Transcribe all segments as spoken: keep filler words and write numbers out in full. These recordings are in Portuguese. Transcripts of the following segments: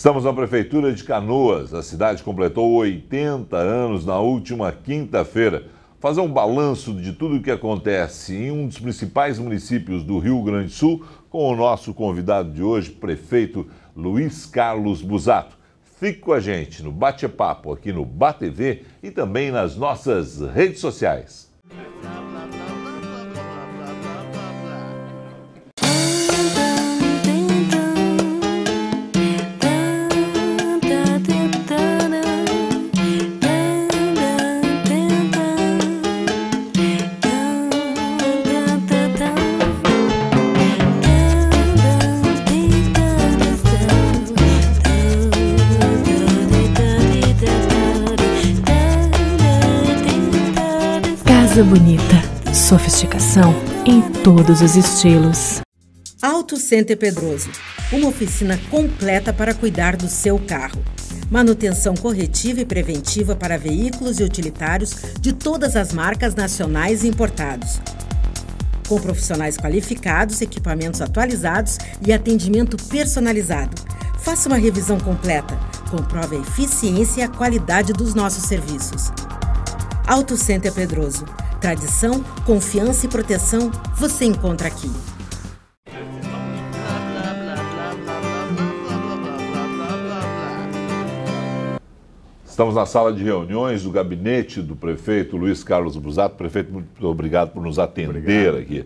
Estamos na Prefeitura de Canoas. A cidade completou oitenta anos na última quinta-feira. Fazer um balanço de tudo o que acontece em um dos principais municípios do Rio Grande do Sul com o nosso convidado de hoje, prefeito Luiz Carlos Busato. Fique com a gente no Bate-Papo aqui no B A T V e também nas nossas redes sociais. Casa bonita, sofisticação em todos os estilos. Auto Center Pedroso, uma oficina completa para cuidar do seu carro. Manutenção corretiva e preventiva para veículos e utilitários de todas as marcas nacionais e importados. Com profissionais qualificados, equipamentos atualizados e atendimento personalizado. Faça uma revisão completa, comprove a eficiência e a qualidade dos nossos serviços. Auto Center Pedroso. Tradição, confiança e proteção você encontra aqui. Estamos na sala de reuniões do gabinete do prefeito Luiz Carlos Busato. Prefeito, muito obrigado por nos atender obrigado. aqui.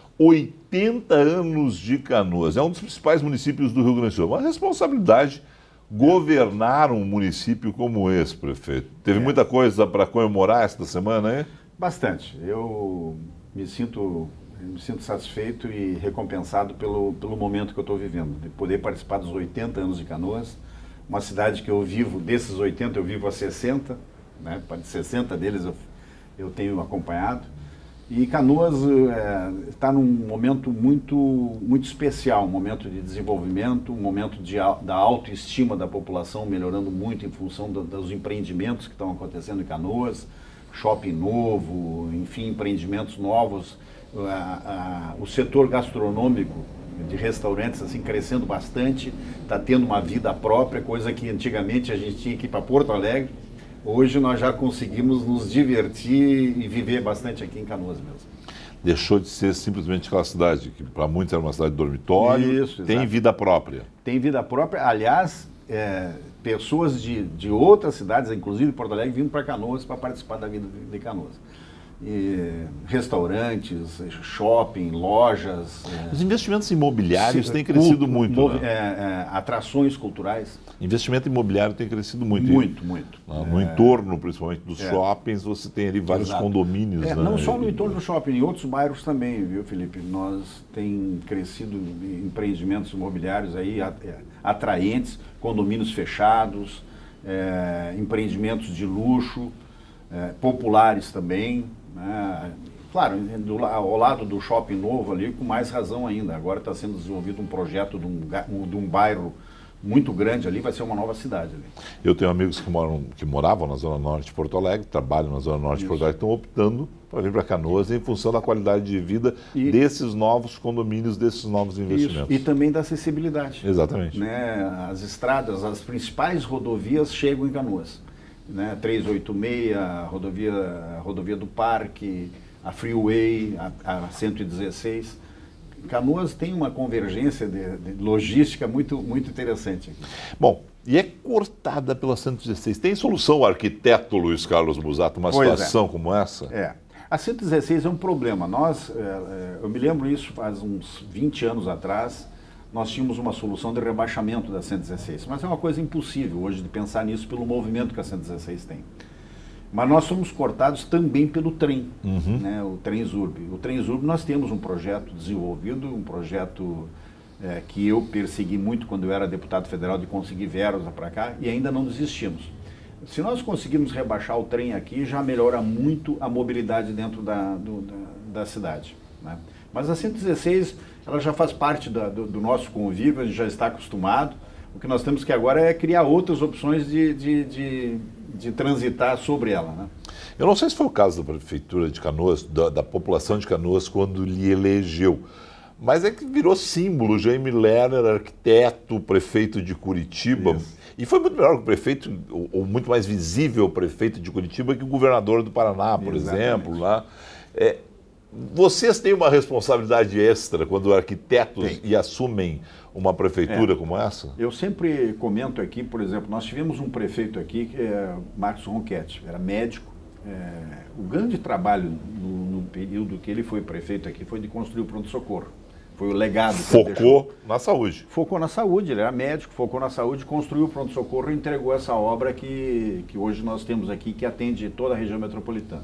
oitenta anos de Canoas. É um dos principais municípios do Rio Grande do Sul. Uma responsabilidade governar um município como esse, prefeito. Teve é. muita coisa para comemorar esta semana, hein? Bastante. Eu me sinto, me sinto satisfeito e recompensado pelo, pelo momento que eu estou vivendo, de poder participar dos oitenta anos de Canoas, uma cidade que eu vivo, desses oitenta eu vivo há sessenta, né? Para sessenta deles eu, eu tenho acompanhado. E Canoas está é, num momento muito, muito especial, um momento de desenvolvimento, um momento de, da autoestima da população melhorando muito em função do, dos empreendimentos que estão acontecendo em Canoas, shopping novo, enfim, empreendimentos novos, a, a, o setor gastronômico de restaurantes assim crescendo bastante, está tendo uma vida própria, coisa que antigamente a gente tinha que ir para Porto Alegre. Hoje nós já conseguimos nos divertir e viver bastante aqui em Canoas mesmo. Deixou de ser simplesmente aquela cidade, que para muitos era uma cidade de dormitório, Isso, tem exato. vida própria. Tem vida própria, aliás, é, pessoas de, de outras cidades, inclusive Porto Alegre, vindo para Canoas para participar da vida de Canoas. E, restaurantes, shopping, lojas... Os é, investimentos imobiliários se, têm crescido cu, muito, mov, né? é, é, atrações culturais. Investimento imobiliário tem crescido muito. Muito, muito. No é, entorno, principalmente, dos é, shoppings, você tem ali vários exato. condomínios. É, né? Não só no entorno do shopping, em outros bairros também, viu, Felipe? Nós tem crescido empreendimentos imobiliários aí atraentes, condomínios fechados, é, empreendimentos de luxo, é, populares também. Né? Claro, do, ao lado do shopping novo ali, com mais razão ainda. Agora está sendo desenvolvido um projeto de um, de um bairro muito grande ali, vai ser uma nova cidade ali. Eu tenho amigos que, moram, que moravam na Zona Norte de Porto Alegre, trabalham na Zona Norte Isso. de Porto Alegre, estão optando para vir para Canoas em função da qualidade de vida e, desses novos condomínios, desses novos investimentos. Isso. E também da acessibilidade. Exatamente. Né? As estradas, as principais rodovias chegam em Canoas. Né, trezentos e oitenta e seis, a rodovia, a rodovia do Parque, a Freeway, a, a cento e dezesseis. Canoas tem uma convergência de, de logística muito, muito interessante aqui. Bom, e é cortada pela cento e dezesseis. Tem solução, arquiteto Luiz Carlos Busato, uma pois situação é. como essa? É. A cento e dezesseis é um problema. Nós, é, eu me lembro isso faz uns vinte anos atrás, nós tínhamos uma solução de rebaixamento da cento e dezesseis, mas é uma coisa impossível hoje de pensar nisso pelo movimento que a cento e dezesseis tem. Mas nós somos cortados também pelo trem, uhum. né, o Trenzurb. O Trenzurb nós temos um projeto desenvolvido, um projeto é, que eu persegui muito quando eu era deputado federal de conseguir verbas para cá e ainda não desistimos. Se nós conseguirmos rebaixar o trem aqui, já melhora muito a mobilidade dentro da, do, da, da cidade. Né? Mas a cento e dezesseis, ela já faz parte da, do, do nosso convívio, a gente já está acostumado. O que nós temos que agora é criar outras opções de, de, de, de transitar sobre ela. Né? Eu não sei se foi o caso da Prefeitura de Canoas, da, da população de Canoas, quando lhe elegeu, Mas é que virou símbolo, Jaime Lerner, arquiteto, prefeito de Curitiba. Isso. E foi muito melhor que o prefeito, ou, ou muito mais visível o prefeito de Curitiba que o governador do Paraná, por Exatamente. exemplo. Lá. É, vocês têm uma responsabilidade extra quando arquitetos Tem. e assumem uma prefeitura é. como essa? Eu sempre comento aqui, por exemplo, nós tivemos um prefeito aqui, que é Marcos Ronchetti, era médico. É, o grande trabalho no, no período que ele foi prefeito aqui foi de construir o pronto-socorro. Foi o legado que Focou ele deixou. na saúde. Focou na saúde, ele era médico, focou na saúde, construiu o pronto-socorro e entregou essa obra que, que hoje nós temos aqui, que atende toda a região metropolitana.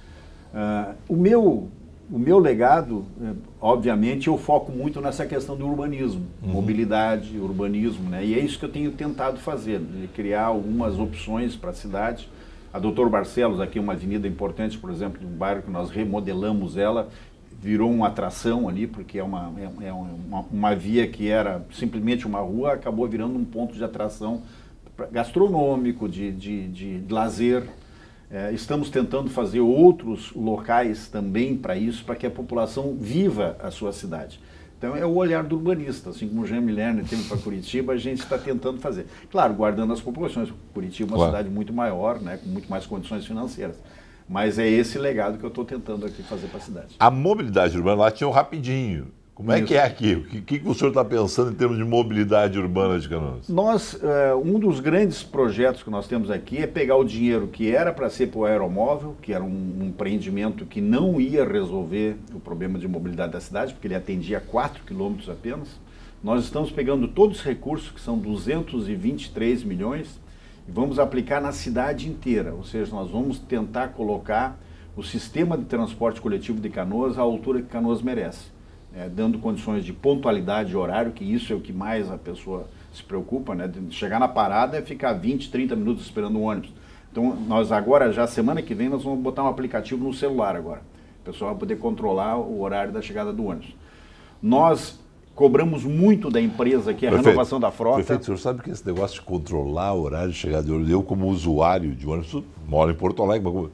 Uh, o, meu, o meu legado, obviamente, eu foco muito nessa questão do urbanismo, uhum. mobilidade, urbanismo, né? E é isso que eu tenho tentado fazer, de criar algumas opções para a cidade. A doutor Barcelos, aqui uma avenida importante, por exemplo, um bairro que nós remodelamos ela, virou uma atração ali, porque é uma, é, é uma, uma via que era simplesmente uma rua, acabou virando um ponto de atração gastronômico, de, de, de, de lazer. É, estamos tentando fazer outros locais também para isso, para que a população viva a sua cidade. Então é o olhar do urbanista, assim como o Jaime Lerner teve para Curitiba, a gente está tentando fazer. Claro, guardando as populações. Curitiba é uma claro. cidade muito maior, né, com muito mais condições financeiras. Mas é esse legado que eu estou tentando aqui fazer para a cidade. A mobilidade urbana lá tinha um rapidinho. Como é Isso. que é aqui? O que, que o senhor está pensando em termos de mobilidade urbana de Canoas? Nós, uh, um dos grandes projetos que nós temos aqui é pegar o dinheiro que era para ser para o aeromóvel, que era um, um empreendimento que não ia resolver o problema de mobilidade da cidade, porque ele atendia quatro quilômetros apenas. Nós estamos pegando todos os recursos, que são duzentos e vinte e três milhões, e vamos aplicar na cidade inteira. Ou seja, nós vamos tentar colocar o sistema de transporte coletivo de Canoas à altura que Canoas merece. É, dando condições de pontualidade de horário, que isso é o que mais a pessoa se preocupa, né? De chegar na parada é ficar vinte, trinta minutos esperando o ônibus. Então, nós agora, já semana que vem, nós vamos botar um aplicativo no celular agora. O pessoal vai poder controlar o horário da chegada do ônibus. Nós cobramos muito da empresa, que é a Prefeito, renovação da frota. Prefeito, o senhor sabe que esse negócio de controlar o horário de chegada de ônibus, eu como usuário de ônibus, moro em Porto Alegre, mas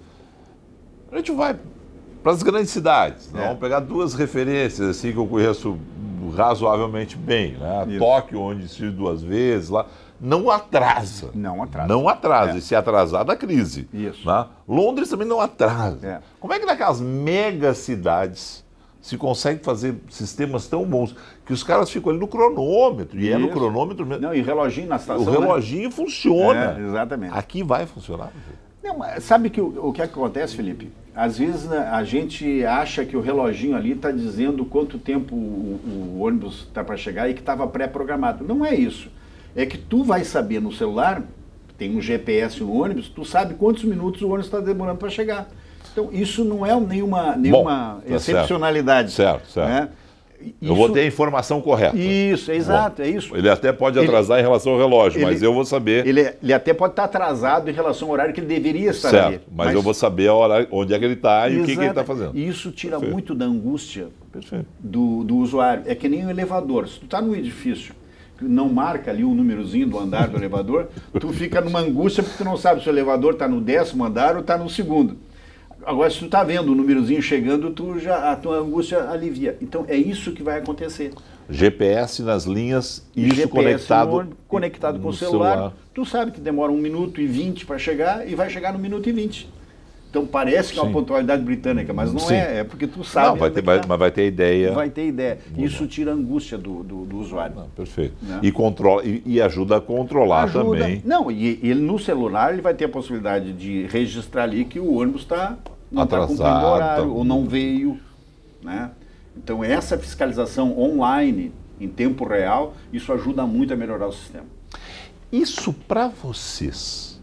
a gente vai para as grandes cidades. É. Vamos pegar duas referências assim que eu conheço razoavelmente bem, né? Tóquio, onde estive duas vezes, lá não atrasa. Não atrasa. Não atrasa. É. E se atrasar, dá crise. Isso. Né? Londres também não atrasa. É. Como é que naquelas mega cidades se consegue fazer sistemas tão bons que os caras ficam ali no cronômetro, e Isso. é no cronômetro mesmo. Não, e reloginho na estação. O reloginho né? funciona. É, exatamente. Aqui vai funcionar. Não, sabe que o, o que acontece, Felipe? Às vezes a gente acha que o reloginho ali está dizendo quanto tempo o, o ônibus está para chegar e que estava pré-programado. Não é isso. É que tu vai saber no celular, tem um G P S no ônibus, tu sabe quantos minutos o ônibus está demorando para chegar. Então isso não é nenhuma, nenhuma Bom, tá excepcionalidade. Certo, certo. Né? Isso, eu vou ter a informação correta. Isso, é exato, Bom, é isso. Ele até pode atrasar ele, em relação ao relógio, ele, mas eu vou saber... Ele, ele até pode estar atrasado em relação ao horário que ele deveria estar certo, ali. Mas, mas eu vou saber a hora, onde é que ele está e o que, que ele está fazendo. E isso tira Perfeito. muito da angústia do, do usuário. É que nem um elevador. Se tu está num edifício que não marca ali o númerozinho do andar do elevador, tu fica numa angústia porque tu não sabe se o elevador está no décimo andar ou está no segundo. Agora, se tu está vendo o númerozinho chegando, tu já, a tua angústia alivia. Então, é isso que vai acontecer. G P S nas linhas, isso G P S conectado, no, conectado com o celular. celular. Tu sabe que demora um minuto e vinte para chegar e vai chegar no minuto e vinte. Então, parece que é uma Sim. pontualidade britânica, mas não Sim. é. É porque tu sabe... Não, vai ter, vai, mas vai ter ideia. Vai ter ideia. Isso tira a angústia do, do, do usuário. Não, perfeito. Né? E, controla, e, e ajuda a controlar ajuda, também. Não, e ele no celular ele vai ter a possibilidade de registrar ali que o ônibus está... não está cumprindo o horário, tá... ou não veio, né? Então essa fiscalização online, em tempo real, isso ajuda muito a melhorar o sistema. Isso para vocês,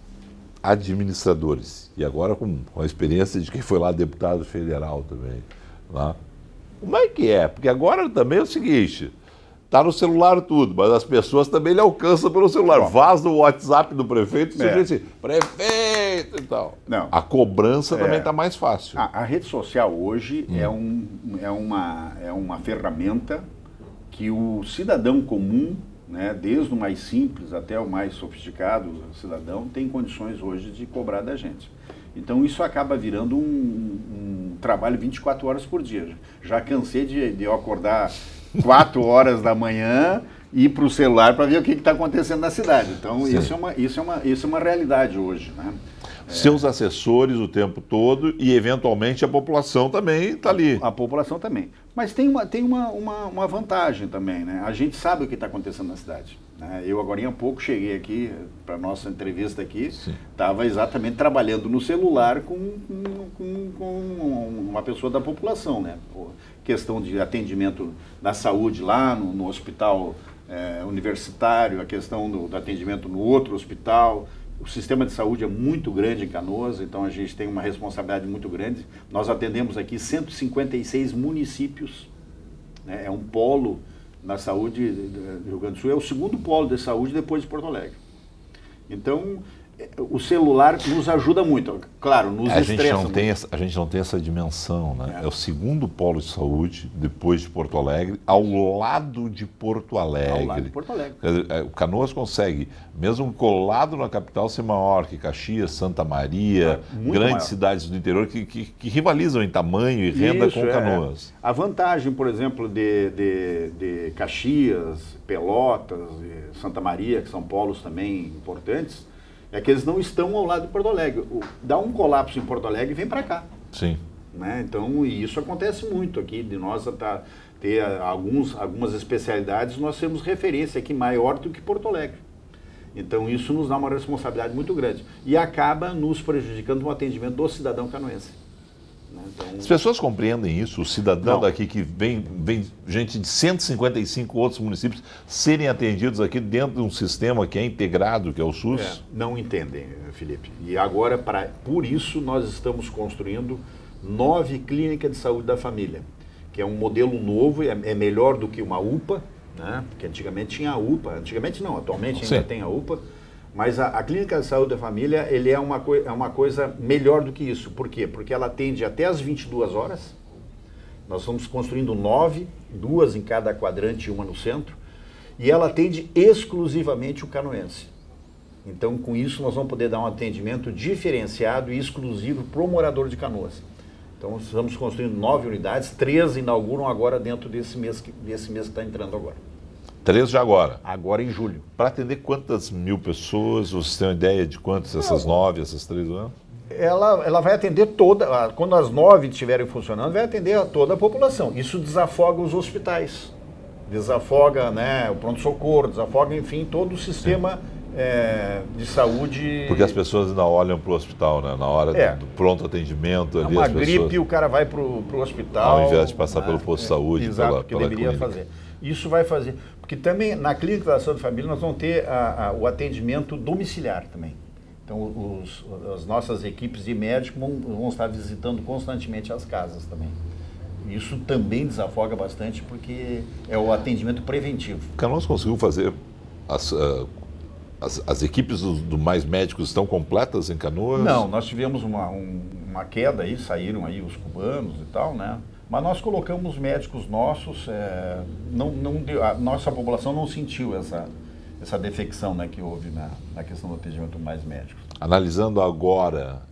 administradores, e agora com, com a experiência de quem foi lá deputado federal também, lá, como é que é? Porque agora também é o seguinte... Está no celular tudo, mas as pessoas também lhe alcançam pelo celular. Bom, vaza o WhatsApp do prefeito e você é. diz assim, prefeito e tal. Não. A cobrança é. também está mais fácil. A, a rede social hoje hum. é, um, é, uma, é uma ferramenta que o cidadão comum, né, desde o mais simples até o mais sofisticado cidadão, tem condições hoje de cobrar da gente. Então isso acaba virando um, um, trabalho vinte e quatro horas por dia. Já cansei de, de eu acordar quatro horas da manhã e ir para o celular para ver o que está acontecendo na cidade. Então, isso é, uma, isso, é uma, isso é uma realidade hoje, né? Seus assessores o tempo todo e, eventualmente, a população também está ali. A, a população também. Mas tem, uma, tem uma, uma, uma vantagem também, né? A gente sabe o que está acontecendo na cidade. Né? Eu, agora há pouco, cheguei aqui para a nossa entrevista aqui, estava exatamente trabalhando no celular com, com, com, com uma pessoa da população, né? Questão de atendimento da saúde lá no, no hospital é, universitário, a questão do, do atendimento no outro hospital. O sistema de saúde é muito grande em Canoas, então a gente tem uma responsabilidade muito grande. Nós atendemos aqui cento e cinquenta e seis municípios, né? É um polo na saúde do Rio Grande do Sul, é o segundo polo de saúde depois de Porto Alegre. Então, o celular nos ajuda muito, claro, nos a gente estressa não muito. tem essa, A gente não tem essa dimensão, né? É. é o segundo polo de saúde, depois de Porto Alegre, ao lado de Porto Alegre. Ao lado de Porto Alegre. O Canoas consegue, mesmo colado na capital, ser maior que Caxias, Santa Maria, é, grandes maior. cidades do interior que, que, que rivalizam em tamanho e renda Isso, com Canoas. É. A vantagem, por exemplo, de, de, de Caxias, Pelotas, Santa Maria, que são polos também importantes, é que eles não estão ao lado de Porto Alegre. O, dá um colapso em Porto Alegre e vem para cá. Sim. Né? Então, e isso acontece muito aqui, de nós tá, ter alguns, algumas especialidades, nós temos referência aqui maior do que Porto Alegre. Então, isso nos dá uma responsabilidade muito grande. E acaba nos prejudicando no atendimento do cidadão canoense. Então, as pessoas compreendem isso, o cidadão não. daqui que vem, vem gente de cento e cinquenta e cinco outros municípios serem atendidos aqui dentro de um sistema que é integrado, que é o SUS? É, não entendem, Felipe. E agora, pra, por isso, nós estamos construindo nove clínicas de saúde da família, que é um modelo novo, é, é melhor do que uma U P A, né? Porque antigamente tinha a U P A, antigamente não, atualmente ainda Sim. tem a U P A, mas a, a Clínica de Saúde da Família, ele é uma, é uma coisa melhor do que isso. Por quê? Porque ela atende até as vinte e duas horas. Nós estamos construindo nove, duas em cada quadrante e uma no centro. E ela atende exclusivamente o canoense. Então, com isso, nós vamos poder dar um atendimento diferenciado e exclusivo para o morador de Canoas. Então, estamos construindo nove unidades, três inauguram agora dentro desse mês que desse mês que está entrando agora. Três de agora? Agora em julho. Para atender quantas mil pessoas? Você tem uma ideia de quantas essas nove, essas três anos? Ela, ela vai atender toda, quando as nove estiverem funcionando, vai atender a toda a população. Isso desafoga os hospitais, desafoga, né, o pronto-socorro, desafoga, enfim, todo o sistema é, de saúde. Porque as pessoas ainda olham para o hospital, né? Na hora é. do pronto atendimento. É ali, uma as gripe, pessoas, o cara vai para o hospital. Ao invés de passar né? pelo posto de saúde, é, exato, pela, que pela deveria clínica. fazer. Isso vai fazer, porque também na Clínica da Saúde da Família nós vamos ter a, a, o atendimento domiciliar também. Então os, as nossas equipes de médicos vão, vão estar visitando constantemente as casas também. Isso também desafoga bastante porque é o atendimento preventivo. Canoas conseguiu fazer, as, uh, as, as equipes do, do Mais Médicos estão completas em Canoas? Não, nós tivemos uma, um, uma queda aí, saíram aí os cubanos e tal, né? Mas nós colocamos médicos nossos, é, não, não, a nossa população não sentiu essa, essa defecção né, que houve na, na questão do atendimento mais médicos. Analisando agora,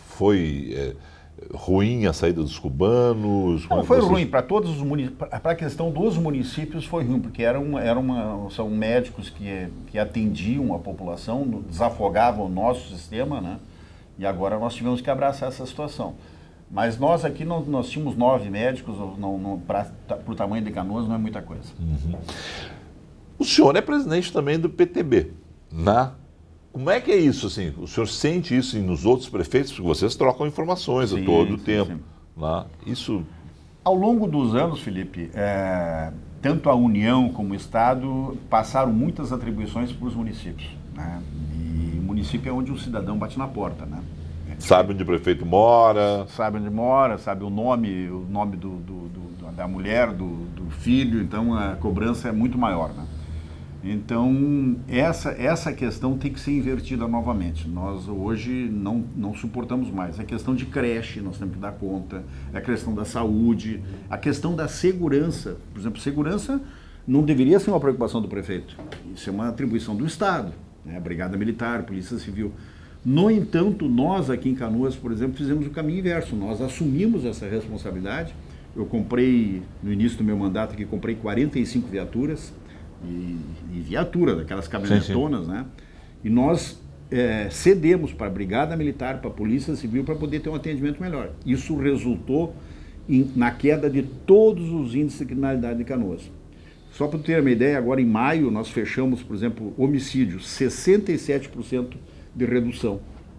foi é, ruim a saída dos cubanos? Não, foi vocês... ruim. Para todos os municípios, para a questão dos municípios foi ruim, porque eram, eram uma, são médicos que, que atendiam a população, desafogavam o nosso sistema, né? E agora nós tivemos que abraçar essa situação. Mas nós aqui, não, nós tínhamos nove médicos, não, não, para o tamanho de Canoas não é muita coisa. Uhum. O senhor é presidente também do P T B, né? Como é que é isso, assim? O senhor sente isso nos outros prefeitos? Porque vocês trocam informações sim, a todo o tempo. Sim. Né? Isso... Ao longo dos anos, Felipe, é, tanto a União como o Estado passaram muitas atribuições para os municípios. Né? E o município é onde o cidadão bate na porta, né? Sabe onde o prefeito mora. Sabe onde mora, sabe o nome, o nome do, do, do, da mulher, do, do filho, então a cobrança é muito maior, né? Então, essa, essa questão tem que ser invertida novamente. Nós hoje não, não suportamos mais. É questão de creche, nós temos que dar conta, é a questão da saúde, a questão da segurança. Por exemplo, segurança não deveria ser uma preocupação do prefeito. Isso é uma atribuição do Estado, né? A Brigada Militar, a Polícia Civil. No entanto, nós aqui em Canoas, por exemplo, fizemos o caminho inverso. Nós assumimos essa responsabilidade. Eu comprei, no início do meu mandato aqui, comprei quarenta e cinco viaturas, e, e viatura, daquelas caminhonetonas, sim, sim. né? E nós é, cedemos para a Brigada Militar, para a Polícia Civil, para poder ter um atendimento melhor. Isso resultou em, na queda de todos os índices de criminalidade de Canoas. Só para ter uma ideia, agora em maio nós fechamos, por exemplo, homicídios, sessenta e sete por cento de redução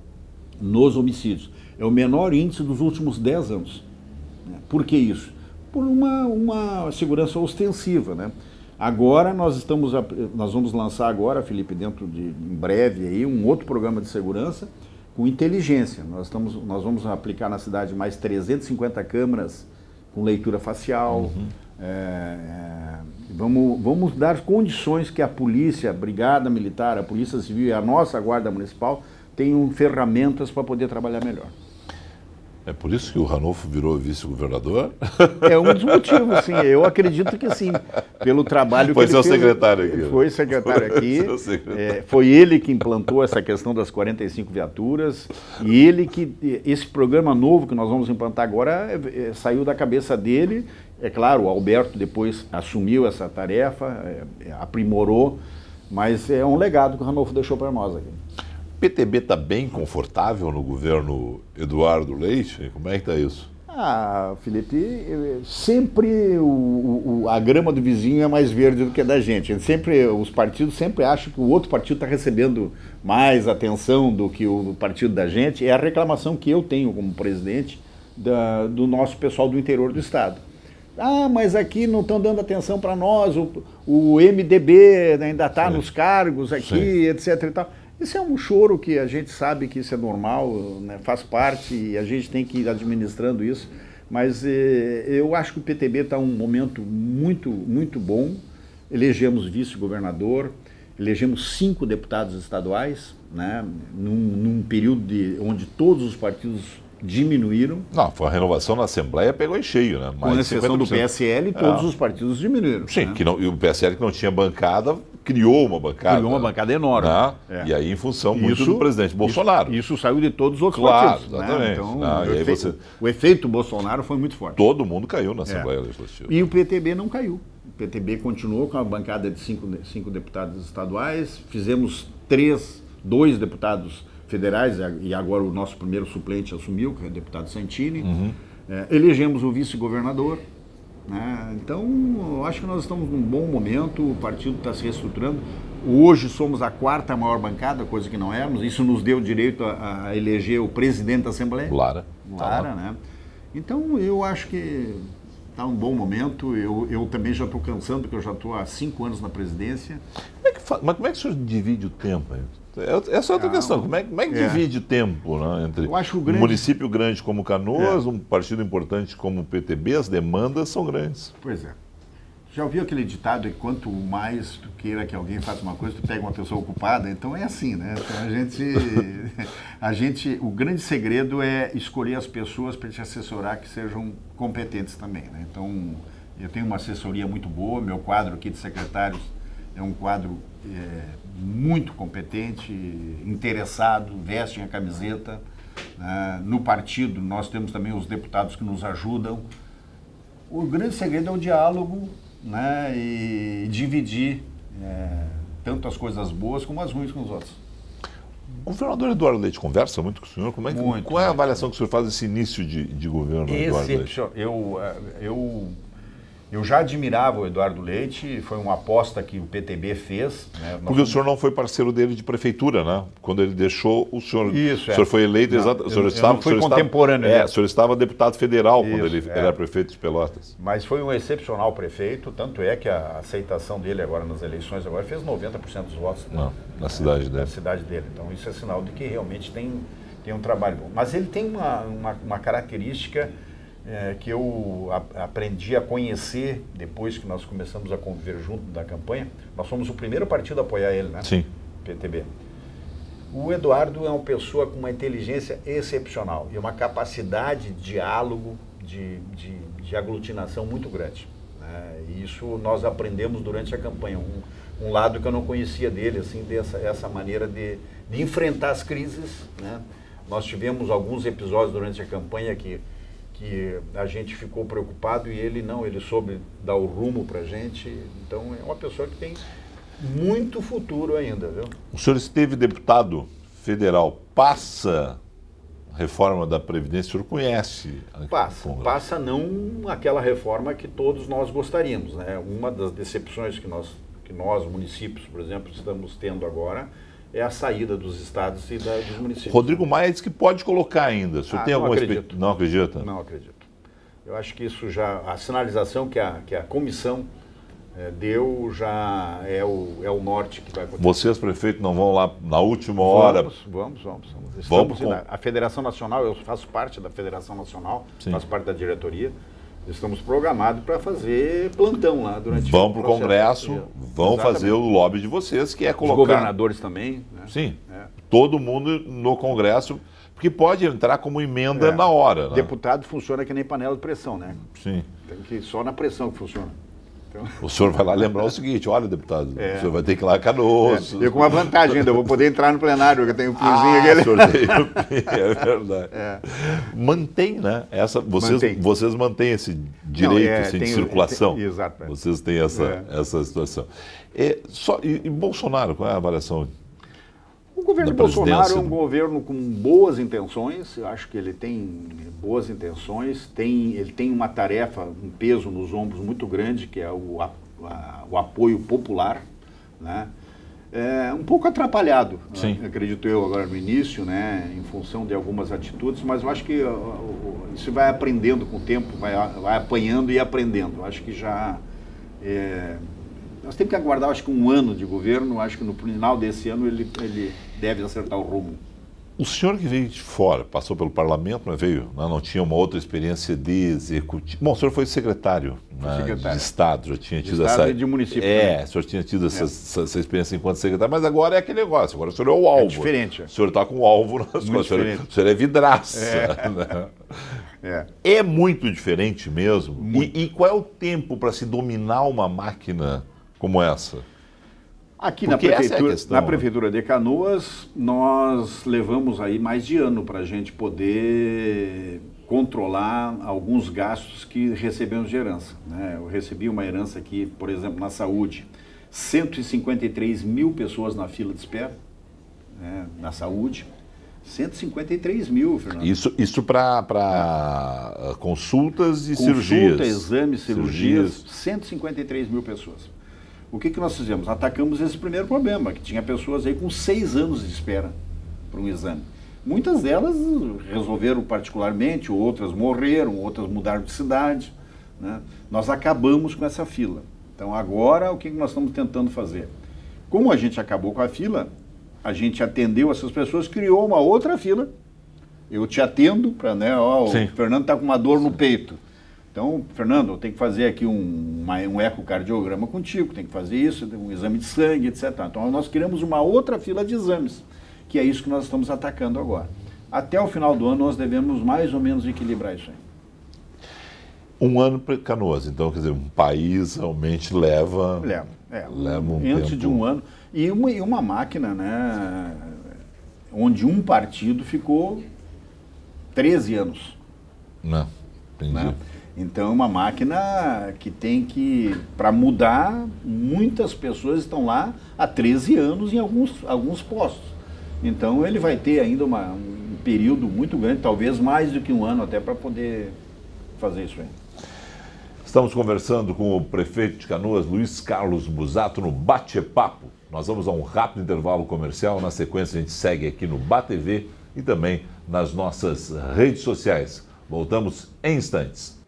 nos homicídios. É o menor índice dos últimos dez anos. Por que isso? Por uma, uma segurança ostensiva, né? Agora nós estamos, nós vamos lançar agora, Felipe, dentro de em breve aí, um outro programa de segurança com inteligência. Nós, estamos, nós vamos aplicar na cidade mais trezentas e cinquenta câmeras com leitura facial. Uhum. É, é, vamos, vamos dar condições que a polícia, a Brigada Militar, a Polícia Civil e a nossa Guarda Municipal tenham ferramentas para poder trabalhar melhor. É por isso que o Ranulfo virou vice-governador? É um dos motivos, sim. Eu acredito que sim. Pelo trabalho foi que ele fez. Foi seu secretário aqui. Foi secretário foi aqui. Secretário. É, foi ele que implantou essa questão das quarenta e cinco viaturas. E ele que... Esse programa novo que nós vamos implantar agora é, é, saiu da cabeça dele. É claro, o Alberto depois assumiu essa tarefa, é, aprimorou. Mas é um legado que o Ranulfo deixou para nós aqui. O P T B está bem confortável no governo Eduardo Leite? Como é que está isso? Ah, Felipe, sempre o, o, a grama do vizinho é mais verde do que a da gente. Sempre, os partidos sempre acham que o outro partido está recebendo mais atenção do que o partido da gente. É a reclamação que eu tenho como presidente da, do nosso pessoal do interior do estado. Ah, mas aqui não estão dando atenção para nós, o, o M D B ainda está nos cargos aqui, sim, etc e tal. Isso é um choro que a gente sabe que isso é normal, né? Faz parte e a gente tem que ir administrando isso, mas eh, eu acho que o P T B está em um momento muito, muito bom. Elegemos vice-governador, elegemos cinco deputados estaduais, né? num, num período de, onde todos os partidos diminuíram. Não, foi a renovação na Assembleia, pegou em cheio, né? Mais com exceção do P S L, todos é. os partidos diminuíram. Sim, né? que não, e o P S L que não tinha bancada, criou uma bancada. Criou uma bancada enorme. Né? É. E aí em função muito isso, do presidente Bolsonaro. Isso, isso saiu de todos os outros claro, partidos. Exatamente. Né? Então, ah, o, e aí efeito, você... o efeito Bolsonaro foi muito forte. Todo mundo caiu na Assembleia é. Legislativa. E o P T B não caiu. O P T B continuou com a bancada de cinco, cinco deputados estaduais, fizemos três, dois deputados federais, e agora o nosso primeiro suplente assumiu, que é o deputado Santini. Uhum. É, elegemos o vice-governador. Né? Então, eu acho que nós estamos num bom momento, o partido está se reestruturando. Hoje somos a quarta maior bancada, coisa que não éramos. Isso nos deu direito a, a eleger o presidente da Assembleia. Lara. Lara, tá, né? Então, eu acho que está um bom momento. Eu, eu também já estou cansando, porque eu já estou há cinco anos na presidência. Como é que fa... Mas como é que o senhor divide o tempo aí? Essa é outra ah, questão. Como é, como é que é. divide o tempo, né, entre grande... um município grande como Canoas, é. um partido importante como o P T B? As demandas são grandes. Pois é. Já ouviu aquele ditado que quanto mais tu queira que alguém faça uma coisa, tu pega uma pessoa ocupada? Então é assim, né? Então a gente, a gente, o grande segredo é escolher as pessoas para te assessorar que sejam competentes também, né? Então eu tenho uma assessoria muito boa, meu quadro aqui de secretários é um quadro é, muito competente, interessado, vestem a camiseta. Né? No partido nós temos também os deputados que nos ajudam. O grande segredo é o diálogo, né? E dividir é, tanto as coisas boas como as ruins com os outros. O governador Eduardo Leite conversa muito com o senhor? Como é que, muito, qual é a avaliação que o senhor faz desse início de, de governo? Eduardo Leite? Eu, eu, eu já admirava o Eduardo Leite, foi uma aposta que o P T B fez. Né? Porque o senhor não foi parceiro dele de prefeitura, né? Quando ele deixou, o senhor, Isso, o senhor é. foi eleito... Não, exato, o senhor eu, estava, eu não fui o senhor contemporâneo. Estava, né? é, o senhor estava deputado federal Isso, quando ele é. era prefeito de Pelotas. Mas foi um excepcional prefeito, tanto é que a aceitação dele agora nas eleições agora fez noventa por cento dos votos. Não, na cidade né? dele. Na cidade dele. Então isso é sinal de que realmente tem, tem um trabalho bom. Mas ele tem uma, uma, uma característica... É, que eu a, aprendi a conhecer depois que nós começamos a conviver junto da campanha. Nós fomos o primeiro partido a apoiar ele, né? Sim. P T B. O Eduardo é uma pessoa com uma inteligência excepcional e uma capacidade de diálogo, de, de, de aglutinação muito grande. Né? E isso nós aprendemos durante a campanha. Um, um lado que eu não conhecia dele, assim, dessa essa maneira de, de enfrentar as crises, né? Nós tivemos alguns episódios durante a campanha que, que a gente ficou preocupado e ele não, ele soube dar o rumo para a gente. Então é uma pessoa que tem muito futuro ainda, viu? O senhor esteve deputado federal, passa a reforma da Previdência, o senhor conhece? Passa, passa não aquela reforma que todos nós gostaríamos, né? Uma das decepções que nós, que nós, municípios, por exemplo, estamos tendo agora é a saída dos estados e da, dos municípios. Rodrigo Maia disse que pode colocar ainda. O senhor ah, tem alguma expectativa? Não acredita? Não acredito. Eu acho que isso já, a sinalização que a, que a comissão é, deu já é o, é o norte que vai acontecer. Vocês, prefeito, não vão lá na última hora? Vamos, vamos, vamos. vamos. vamos com... na, a Federação Nacional, eu faço parte da Federação Nacional, Sim. faço parte da diretoria. Estamos programados para fazer plantão lá durante vão o para o Congresso, vão Exatamente. fazer o lobby de vocês, que é colocar... Os governadores também. Né? Sim, é. todo mundo no Congresso, porque pode entrar como emenda é. na hora. Né? Deputado funciona que nem panela de pressão, né? Sim. Tem que só na pressão que funciona. Então... O senhor vai lá lembrar o seguinte, olha, deputado, é. o senhor vai ter que ir lá a Canoas. É. Eu com uma vantagem ainda, eu vou poder entrar no plenário, porque eu tenho um pinzinho ah, aquele. Sorteio, é verdade. É. Mantém, né? Essa, vocês, Mantém. vocês mantêm esse direito Não, é, assim, tem, de circulação. Tem, exato. É. Vocês têm essa, é. essa situação. É, só, e, e Bolsonaro, qual é a avaliação? O governo de Bolsonaro é um governo com boas intenções, eu acho que ele tem boas intenções, tem, ele tem uma tarefa, um peso nos ombros muito grande, que é o, a, a, o apoio popular, né? É um pouco atrapalhado, Sim. né? Acredito eu agora no início, né? Em função de algumas atitudes, mas eu acho que uh, uh, isso vai aprendendo com o tempo, vai, vai apanhando e aprendendo. Eu acho que já... É, nós temos que aguardar, acho que um ano de governo, acho que no final desse ano ele, ele deve acertar o rumo. O senhor que veio de fora, passou pelo parlamento, mas veio, não, não tinha uma outra experiência de executivo. Bom, o senhor foi secretário, né, secretário. de Estado, já tinha de tido Estado essa... e de município. É, também. o senhor tinha tido essa, é. essa, essa experiência enquanto secretário, mas agora é aquele negócio, agora o senhor é o alvo. É diferente. O senhor está com o alvo nas costas, o senhor, o senhor é vidraça. É, né? é. é muito diferente mesmo. Muito. E, e qual é o tempo para se dominar uma máquina como essa? Aqui na Porque essa é a prefeitura, questão, na né? prefeitura de Canoas, nós levamos aí mais de ano para a gente poder controlar alguns gastos que recebemos de herança, né? Eu recebi uma herança aqui, por exemplo, na saúde, cento e cinquenta e três mil pessoas na fila de espera, né? Na saúde, cento e cinquenta e três mil, Fernando. Isso, isso para é. consultas e Consulta, cirurgias. exames, cirurgias, cirurgias, cento e cinquenta e três mil pessoas. O que, que nós fizemos? Atacamos esse primeiro problema, que tinha pessoas aí com seis anos de espera para um exame. Muitas delas resolveram particularmente, outras morreram, outras mudaram de cidade, né? Nós acabamos com essa fila. Então agora o que, que nós estamos tentando fazer? Como a gente acabou com a fila, a gente atendeu essas pessoas, criou uma outra fila. Eu te atendo, para, né, ó, o Fernando está com uma dor no peito. Então, Fernando, eu tenho que fazer aqui um, uma, um ecocardiograma contigo, tem que fazer isso, um exame de sangue, etcétera. Então, nós criamos uma outra fila de exames, que é isso que nós estamos atacando agora. Até o final do ano, nós devemos mais ou menos equilibrar isso aí. Um ano para Canoas, então, quer dizer, um país realmente leva... Leva, é. Leva um Antes tempo. de um ano. E uma, e uma máquina, né, onde um partido ficou treze anos. Não, entendi. Né? Então, é uma máquina que tem que, para mudar, muitas pessoas estão lá há treze anos em alguns, alguns postos. Então, ele vai ter ainda uma, um período muito grande, talvez mais do que um ano até para poder fazer isso aí. Estamos conversando com o prefeito de Canoas, Luiz Carlos Busato, no Bate-Papo. Nós vamos a um rápido intervalo comercial. Na sequência, a gente segue aqui no B A T V e também nas nossas redes sociais. Voltamos em instantes.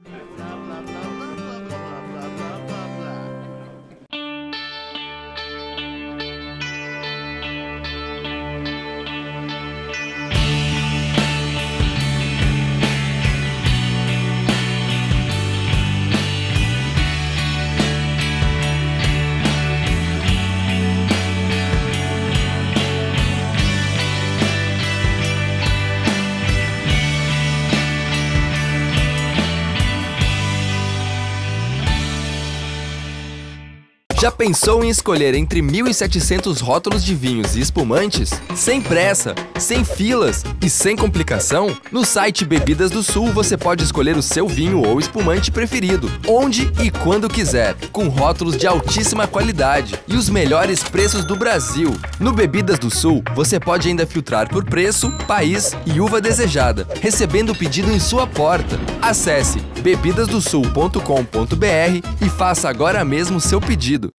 Já pensou em escolher entre mil e setecentos rótulos de vinhos e espumantes? Sem pressa, sem filas e sem complicação? No site Bebidas do Sul você pode escolher o seu vinho ou espumante preferido, onde e quando quiser, com rótulos de altíssima qualidade e os melhores preços do Brasil. No Bebidas do Sul você pode ainda filtrar por preço, país e uva desejada, recebendo o pedido em sua porta. Acesse bebidas do sul ponto com ponto br e faça agora mesmo o seu pedido.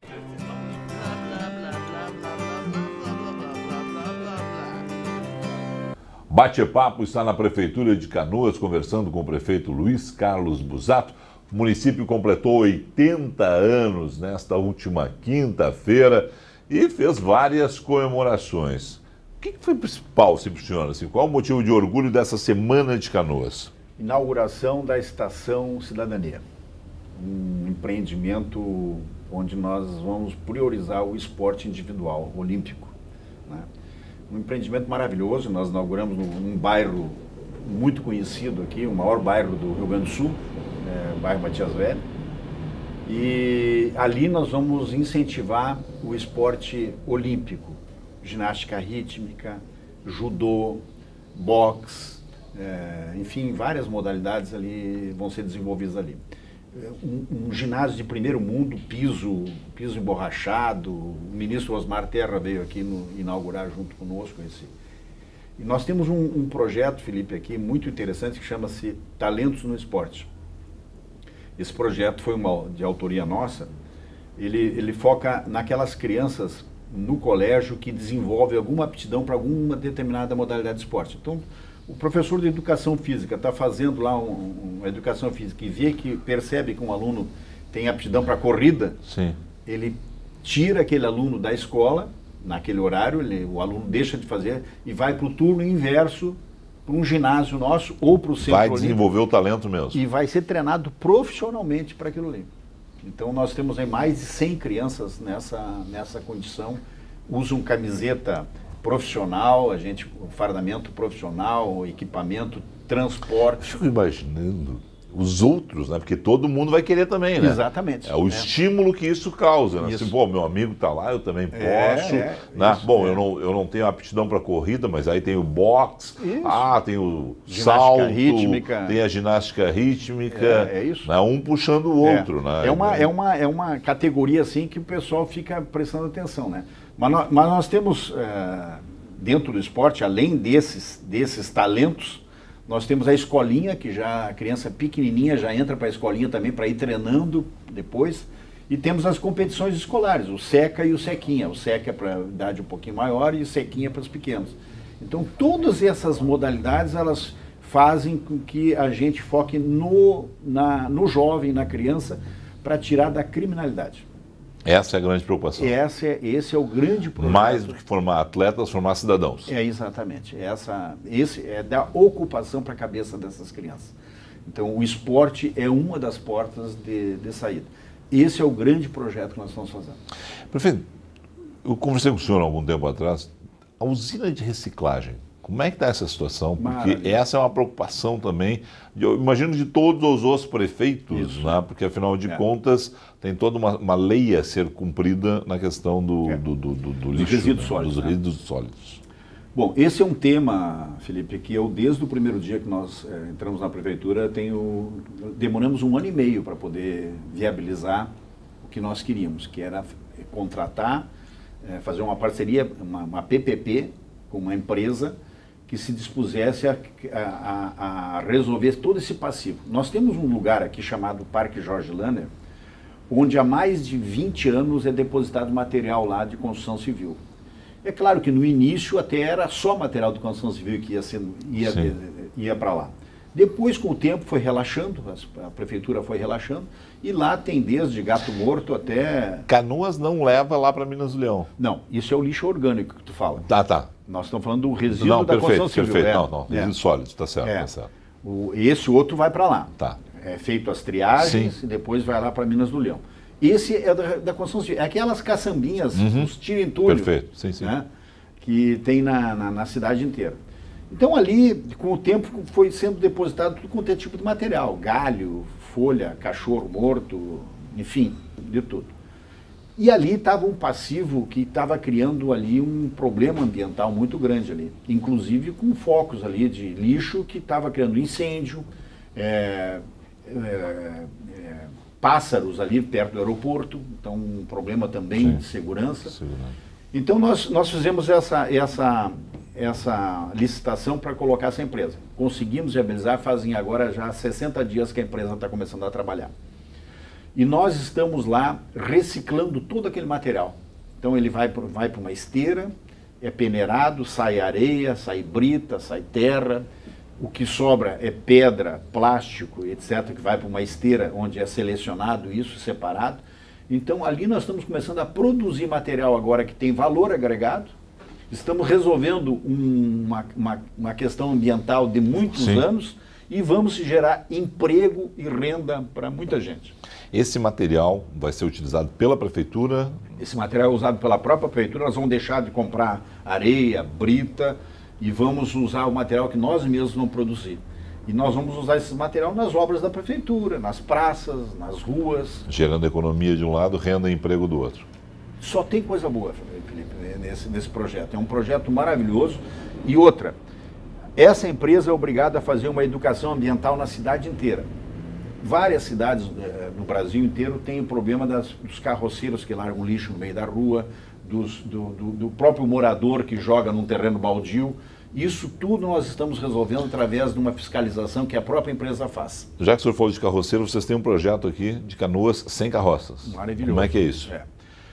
Bate-papo está na Prefeitura de Canoas, conversando com o prefeito Luiz Carlos Busato. O município completou oitenta anos nesta última quinta-feira e fez várias comemorações. O que foi o principal, sempre senhor? Assim, qual o motivo de orgulho dessa Semana de Canoas? Inauguração da Estação Cidadania. Um empreendimento onde nós vamos priorizar o esporte individual, olímpico, né? Um empreendimento maravilhoso. Nós inauguramos num, num bairro muito conhecido aqui, o maior bairro do Rio Grande do Sul, é, o bairro Matias Velho. E ali nós vamos incentivar o esporte olímpico, ginástica rítmica, judô, boxe, é, enfim, várias modalidades ali vão ser desenvolvidas ali. Um, um ginásio de primeiro mundo, piso, piso emborrachado. O ministro Osmar Terra veio aqui no, inaugurar junto conosco esse. E nós temos um, um projeto, Felipe, aqui muito interessante que chama-se Talentos no Esporte. Esse projeto foi uma de autoria nossa. Ele, ele foca naquelas crianças no colégio que desenvolvem alguma aptidão para alguma determinada modalidade de esporte. Então, o professor de educação física está fazendo lá um, uma educação física e vê que percebe que um aluno tem aptidão para corrida. Sim. Ele tira aquele aluno da escola, naquele horário, ele, o aluno deixa de fazer e vai para o turno inverso, para um ginásio nosso ou para o centro Vai olímpico, desenvolver o talento mesmo. e vai ser treinado profissionalmente para aquilo ali. Então nós temos aí mais de cem crianças nessa, nessa condição, usam camiseta profissional, a gente, o fardamento profissional, equipamento, transporte. Fico imaginando os outros, né? Porque todo mundo vai querer também, né? Exatamente. É o é. estímulo que isso causa, né? Isso. Assim, pô, meu amigo tá lá, eu também posso. É, é, né? isso, Bom, é. eu, não, eu não tenho aptidão para corrida, mas aí tem o boxe, Isso. ah, tem o Ginástica salto, rítmica. tem a ginástica rítmica. É, é isso. Né? Um puxando o outro, é. né? É uma, é, uma, é uma categoria assim que o pessoal fica prestando atenção, né? Mas nós, mas nós temos, é, dentro do esporte, além desses, desses talentos, nós temos a escolinha, que já a criança pequenininha já entra para a escolinha também para ir treinando depois. E temos as competições escolares, o SECA e o SEQUinha. O SECA é para idade um pouquinho maior e o SEQUinha para os pequenos. Então, todas essas modalidades, elas fazem com que a gente foque no, na, no jovem, na criança, para tirar da criminalidade. Essa é a grande preocupação. Esse é, esse é o grande projeto. Mais do que formar atletas, formar cidadãos. É, exatamente. Essa, esse é da ocupação para a cabeça dessas crianças. Então, o esporte é uma das portas de, de saída. Esse é o grande projeto que nós estamos fazendo. Prefeito, eu conversei com o senhor há algum tempo atrás. A usina de reciclagem, como é que está essa situação? Porque Maravilha. essa é uma preocupação também, de, eu imagino, de todos os prefeitos, né? Porque afinal de É. contas tem toda uma, uma lei a ser cumprida na questão do, É. do, do, do, do Dos lixo, resíduos né? sólidos, dos né? resíduos sólidos. Bom, esse é um tema, Felipe, que eu, desde o primeiro dia que nós é, entramos na prefeitura, tenho, demoramos um ano e meio para poder viabilizar o que nós queríamos, que era contratar, é, fazer uma parceria, uma, uma P P P com uma empresa que se dispusesse a, a, a resolver todo esse passivo. Nós temos um lugar aqui chamado Parque Jorge Lanner, onde há mais de vinte anos é depositado material lá de construção civil. É claro que no início até era só material de construção civil que ia, sendo, ia, ia para lá. Depois, com o tempo, foi relaxando, a prefeitura foi relaxando, e lá tem desde gato morto até... Canoas não leva lá para Minas do Leão. Não, isso é o lixo orgânico que tu fala. Tá, tá. Nós estamos falando do resíduo Não, da perfeito, construção civil. perfeito. É, Não, não, é. resíduos sólidos, tá certo, É. tá certo. O, esse outro vai para lá. Tá. É feito as triagens Sim. e depois vai lá para Minas do Leão. Esse é da, da construção civil. É aquelas caçambinhas, Uhum. os tira-entulho, Perfeito, sim, sim. né, que tem na, na, na cidade inteira. Então ali, com o tempo, foi sendo depositado tudo quanto é tipo de material. Galho, folha, cachorro morto, enfim, de tudo. E ali estava um passivo que estava criando ali um problema ambiental muito grande ali, inclusive com focos ali de lixo que estava criando incêndio, é, é, é, pássaros ali perto do aeroporto, então um problema também Sim. de segurança. Segurança. Então nós, nós fizemos essa, essa, essa licitação para colocar essa empresa. Conseguimos viabilizar, fazem agora já sessenta dias que a empresa está começando a trabalhar. E nós estamos lá reciclando todo aquele material. Então ele vai, vai para uma esteira, é peneirado, sai areia, sai brita, sai terra. O que sobra é pedra, plástico, etcétera, que vai para uma esteira onde é selecionado isso, separado. Então, ali nós estamos começando a produzir material agora que tem valor agregado. Estamos resolvendo um, uma, uma, uma questão ambiental de muitos Sim. anos e vamos gerar emprego e renda para muita gente. Esse material vai ser utilizado pela prefeitura? Esse material é usado pela própria prefeitura. Nós vamos deixar de comprar areia, brita e vamos usar o material que nós mesmos vamos produzir. E nós vamos usar esse material nas obras da prefeitura, nas praças, nas ruas. Gerando economia de um lado, renda e emprego do outro. Só tem coisa boa, Felipe, nesse, nesse projeto. É um projeto maravilhoso. E outra, essa empresa é obrigada a fazer uma educação ambiental na cidade inteira. Várias cidades eh, no Brasil inteiro têm o problema das, dos carroceiros que largam lixo no meio da rua, dos, do, do, do próprio morador que joga num terreno baldio. Isso tudo nós estamos resolvendo através de uma fiscalização que a própria empresa faz. Já que o senhor falou de carroceiro, vocês têm um projeto aqui de canoas sem carroças. Maravilhoso. Como é que é isso? É.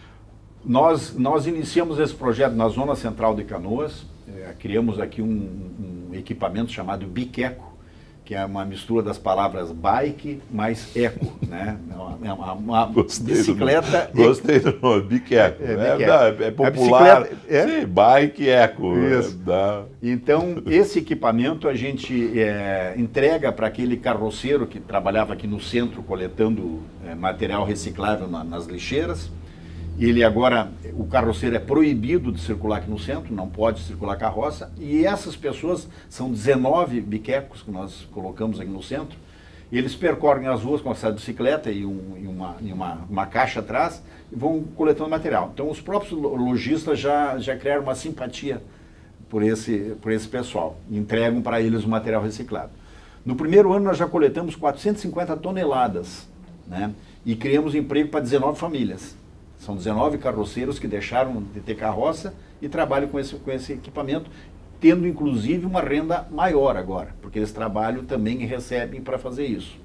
Nós, nós iniciamos esse projeto na zona central de Canoas, é, criamos aqui um, um equipamento chamado Biqueco, que é uma mistura das palavras bike mais eco, né? É uma, uma Gostei bicicleta... Do, gostei do nome, Biqueco. É, é, é, é popular, é? Sim, bike eco. Isso. É, então, esse equipamento a gente é, entrega para aquele carroceiro que trabalhava aqui no centro coletando é, material reciclável na, nas lixeiras. Ele agora, o carroceiro é proibido de circular aqui no centro, não pode circular carroça, e essas pessoas, são dezenove biquecos que nós colocamos aqui no centro, e eles percorrem as ruas com essa bicicleta e, um, e, uma, e uma, uma caixa atrás, e vão coletando material. Então os próprios lojistas já, já criaram uma simpatia por esse, por esse pessoal, e entregam para eles o material reciclado. No primeiro ano nós já coletamos quatrocentas e cinquenta toneladas, né? E criamos emprego para dezenove famílias. São dezenove carroceiros que deixaram de ter carroça e trabalham com esse, com esse equipamento, tendo inclusive uma renda maior agora, porque eles trabalham também e recebem para fazer isso.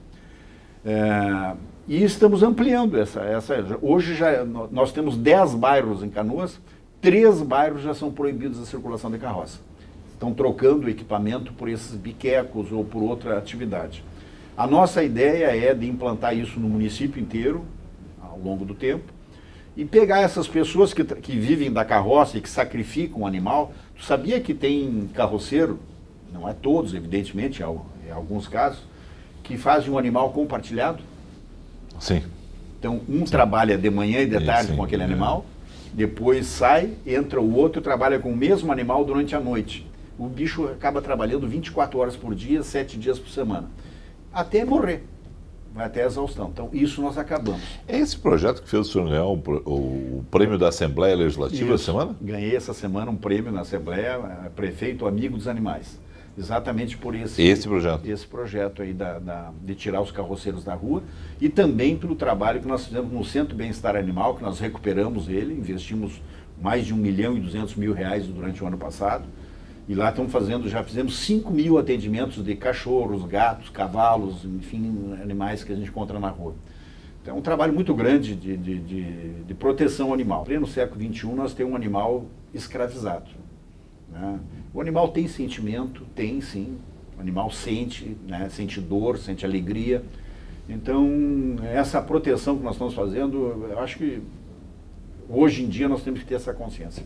É, e estamos ampliando essa, essa... Hoje já, nós temos dez bairros em Canoas, três bairros já são proibidos a circulação de carroça. Estão trocando o equipamento por esses biquecos ou por outra atividade. A nossa ideia é de implantar isso no município inteiro, ao longo do tempo, e pegar essas pessoas que, que vivem da carroça e que sacrificam o animal. Tu sabia que tem carroceiro, não é todos, evidentemente, em alguns casos, que fazem um animal compartilhado? Sim. Então, um sim. trabalha de manhã e de tarde sim, com aquele é. animal, depois sai, entra o outro e trabalha com o mesmo animal durante a noite. O bicho acaba trabalhando vinte e quatro horas por dia, sete dias por semana, até morrer. Vai até a exaustão. Então, isso nós acabamos. É esse projeto que fez o senhor ganhar o, o, o prêmio da Assembleia Legislativa essa semana? Ganhei essa semana um prêmio na Assembleia, prefeito amigo dos animais. Exatamente por esse, esse projeto, esse projeto aí da, da, de tirar os carroceiros da rua e também pelo trabalho que nós fizemos no Centro Bem-Estar Animal, que nós recuperamos ele, investimos mais de um milhão e duzentos mil reais durante o ano passado. E lá estamos fazendo, já fizemos cinco mil atendimentos de cachorros, gatos, cavalos, enfim, animais que a gente encontra na rua. Então é um trabalho muito grande de, de, de, de proteção animal. No século vinte e um nós temos um animal escravizado, né? O animal tem sentimento, tem sim. O animal sente, né? Sente dor, sente alegria. Então essa proteção que nós estamos fazendo, eu acho que hoje em dia nós temos que ter essa consciência.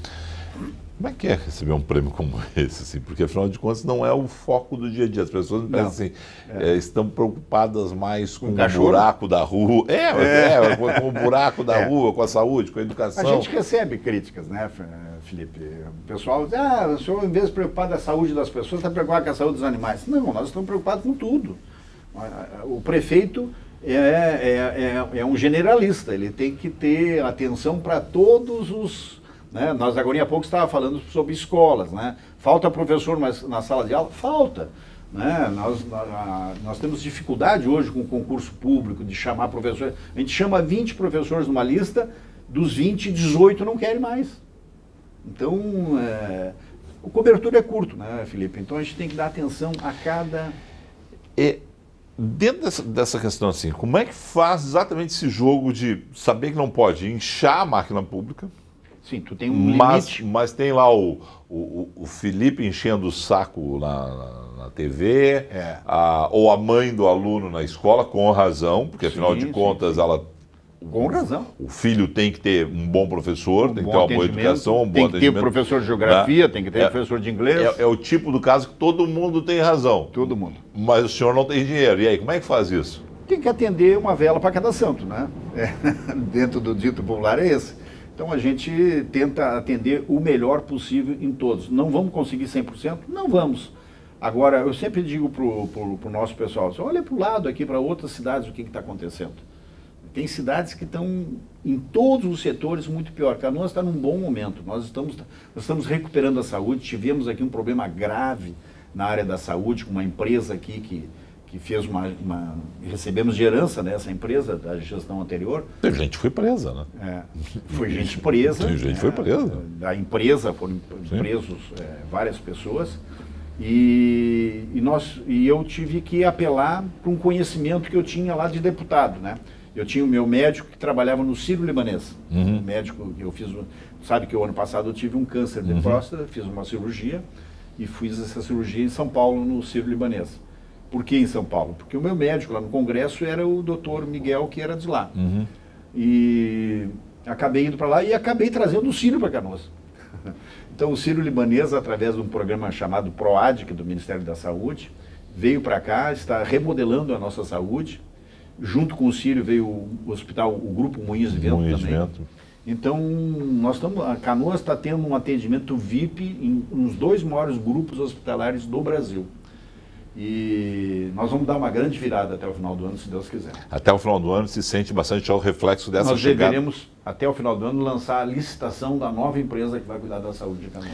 Como é que é receber um prêmio como esse, assim? Porque afinal de contas não é o foco do dia a dia. As pessoas pensam assim, é. É, estão preocupadas mais com, com o buraco da rua. É, é. é com, com o buraco da é. rua, com a saúde, com a educação. A gente recebe críticas, né, Felipe? O pessoal diz, ah, o senhor, em vez de preocupar da saúde das pessoas, está preocupado com a saúde dos animais. Não, nós estamos preocupados com tudo. O prefeito é, é, é, é um generalista, ele tem que ter atenção para todos os... Né? Nós agora há pouco estávamos falando sobre escolas, né? Falta professor na sala de aula? Falta. Né? Nós, nós, nós temos dificuldade hoje com o concurso público de chamar professores. A gente chama vinte professores numa lista, dos vinte, dezoito não querem mais. Então, é, o cobertura é curto, né, Felipe? Então a gente tem que dar atenção a cada... E dentro dessa, dessa questão assim, como é que faz exatamente esse jogo de saber que não pode inchar a máquina pública? Sim, tu tem um mas, limite. Mas tem lá o, o, o Felipe enchendo o saco na, na, na T V, É. a, ou a mãe do aluno na escola, com razão, porque afinal Sim, de sim, contas sim. ela... Com razão. O filho tem que ter um bom professor, Um tem que bom ter uma boa atendimento, educação, um bom tem que ter atendimento. professor de geografia, Né? tem que ter É- professor de inglês. É, é o tipo do caso que todo mundo tem razão. Todo mundo. Mas o senhor não tem dinheiro. E aí, como é que faz isso? Tem que atender uma vela para cada santo, né? É, dentro do dito popular é esse. Então a gente tenta atender o melhor possível em todos. Não vamos conseguir cem por cento? Não vamos. Agora, eu sempre digo para o nosso pessoal, olha para o lado aqui, para outras cidades, o que está acontecendo. Tem cidades que estão em todos os setores muito pior. Canoas está num bom momento. Nós estamos, nós estamos recuperando a saúde. Tivemos aqui um problema grave na área da saúde, com uma empresa aqui que, que fez uma, uma... Recebemos de herança dessa empresa, da gestão anterior. Tem gente que foi presa, né? É, foi gente presa. Tem gente que é, foi presa. Da empresa foram Sim. presos é, várias pessoas. E, e, nós, e eu tive que apelar para um conhecimento que eu tinha lá de deputado, né? Eu tinha o meu médico que trabalhava no Sírio-Libanês. Uhum. Um médico que eu fiz, sabe que o ano passado eu tive um câncer de Uhum. próstata, fiz uma cirurgia e fiz essa cirurgia em São Paulo, no Sírio-Libanês. Por que em São Paulo? Porque o meu médico lá no congresso era o doutor Miguel, que era de lá. Uhum. E acabei indo para lá e acabei trazendo o Sírio para Canoas. Então o Sírio-Libanês, através de um programa chamado PROAD, que é do Ministério da Saúde, veio para cá, está remodelando a nossa saúde. Junto com o Sírio veio o hospital, o Grupo Moinhos de Vento Moinhos de também. Vento. Então, nós estamos, a Canoas está tendo um atendimento V I P em, nos dois maiores grupos hospitalares do Brasil. E nós vamos dar uma grande virada até o final do ano, se Deus quiser. Até o final do ano se sente bastante o reflexo dessa Nós chegada. deveremos, até o final do ano, lançar a licitação da nova empresa que vai cuidar da saúde de Canoas.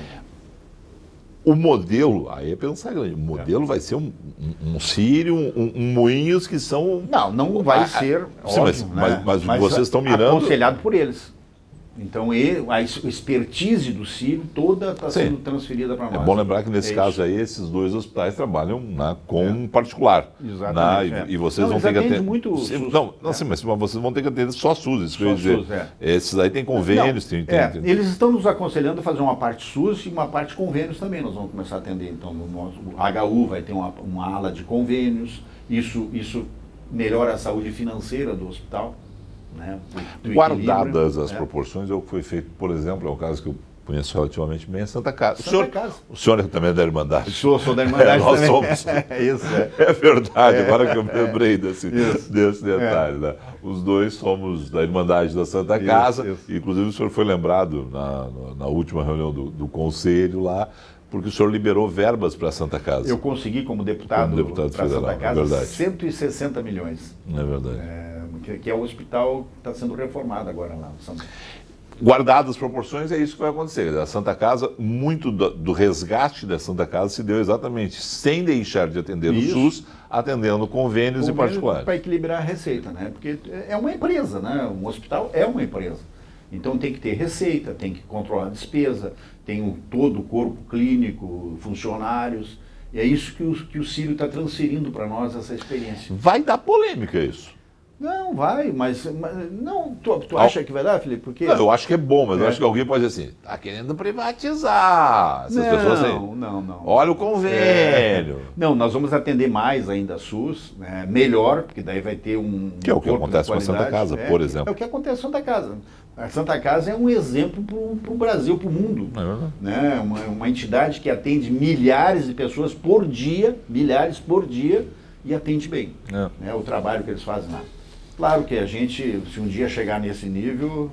O modelo, aí é pensar grande, o modelo vai ser um, um, um Sírio, um, um Moinhos que são... Não, não vai Ah, ser, sim, óbvio, mas- né? mas- mas vocês estão mirando- aconselhado por eles. Então, ele, a es- expertise do Sírio toda está Sim. sendo transferida para É nós. bom lembrar que nesse É caso isso. aí, esses dois hospitais trabalham, né, com um particular. Exatamente, né, é. e, e vocês Não, vão eles ter que atendem atender. muito o Sim, SUS, não, não é. sim, mas vocês vão ter que atender só SUS, isso que eu ia Só dizer. SUS, é. Esses aí têm convênios, Não, tem, tem, é, tem- eles estão nos aconselhando a fazer uma parte SUS e uma parte convênios também. Nós vamos começar a atender. Então, no nosso, o H U vai ter uma, uma ala de convênios. Isso, isso melhora a saúde financeira do hospital. Né, do- do Guardadas equilíbrio, as né. proporções, é o que foi feito, por exemplo, é um caso que eu conheço relativamente bem, é Santa Casa. Santa o, senhor, Casa. o senhor é também da Irmandade. Sou, sou da Irmandade É, nós também. somos. É isso, é. É verdade, agora que eu me lembrei desse, Isso. desse detalhe. Né? Os dois somos da Irmandade da Santa Isso, Casa, isso. inclusive o senhor foi lembrado na, na última reunião do, do Conselho lá, porque o senhor liberou verbas para a Santa Casa. Eu consegui, como deputado, Como deputado para federal, Santa é Casa, verdade. cento e sessenta milhões. Não é verdade. É, que, que é o hospital que está sendo reformado agora lá. São... Guardadas as proporções, é isso que vai acontecer. A Santa Casa, muito do, do resgate da Santa Casa se deu exatamente sem deixar de atender Isso. o SUS, atendendo convênios e particulares. Para equilibrar a receita, né? Porque é uma empresa, né? Um hospital é uma empresa. Então tem que ter receita, tem que controlar a despesa, tem um, todo o corpo clínico, funcionários. E é isso que o, que o Sírio está transferindo para nós, essa experiência. Vai dar polêmica isso. Não, vai, mas, mas não, tu, tu acha que vai dar, Felipe? Porque Não, eu acho que é bom, mas eu É. acho que alguém pode dizer assim, tá querendo privatizar. Essas não, pessoas assim, não, não. olha o convênio. Não, nós vamos atender mais ainda a SUS, né, melhor, porque daí vai ter um... Que é o que corpo de acontece com a Santa qualidade. Casa, É, por exemplo. É o que acontece com a Santa Casa. A Santa Casa é um exemplo para o Brasil, para o mundo. É verdade. Né? Uma, uma entidade que atende milhares de pessoas por dia, milhares por dia, e atende bem. É. Né, o trabalho que eles fazem lá. Claro que a gente, se um dia chegar nesse nível...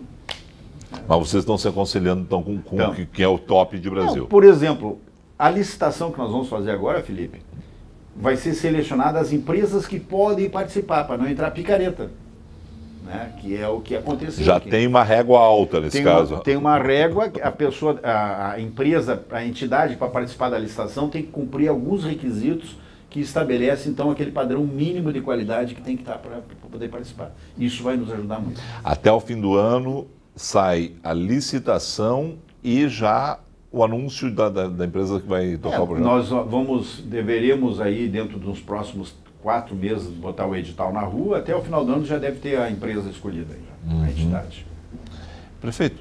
Mas vocês estão se aconselhando então com, com Então. que, que é o top de Brasil. Não, por exemplo, a licitação que nós vamos fazer agora, Felipe, vai ser selecionada as empresas que podem participar, para não entrar picareta. Né, que é o que aconteceu. Já aqui. tem uma régua alta nesse tem caso. Uma, tem uma régua, a pessoa, a, a empresa, a entidade para participar da licitação tem que cumprir alguns requisitos que estabelece então aquele padrão mínimo de qualidade que tem que estar para poder participar. Isso vai nos ajudar muito. Até o fim do ano sai a licitação e já o anúncio da, da, da empresa que vai tocar é, o projeto. Nós vamos, deveremos aí dentro dos próximos quatro meses botar o edital na rua, até o final do ano já deve ter a empresa escolhida, aí, já, uhum. a entidade. Prefeito,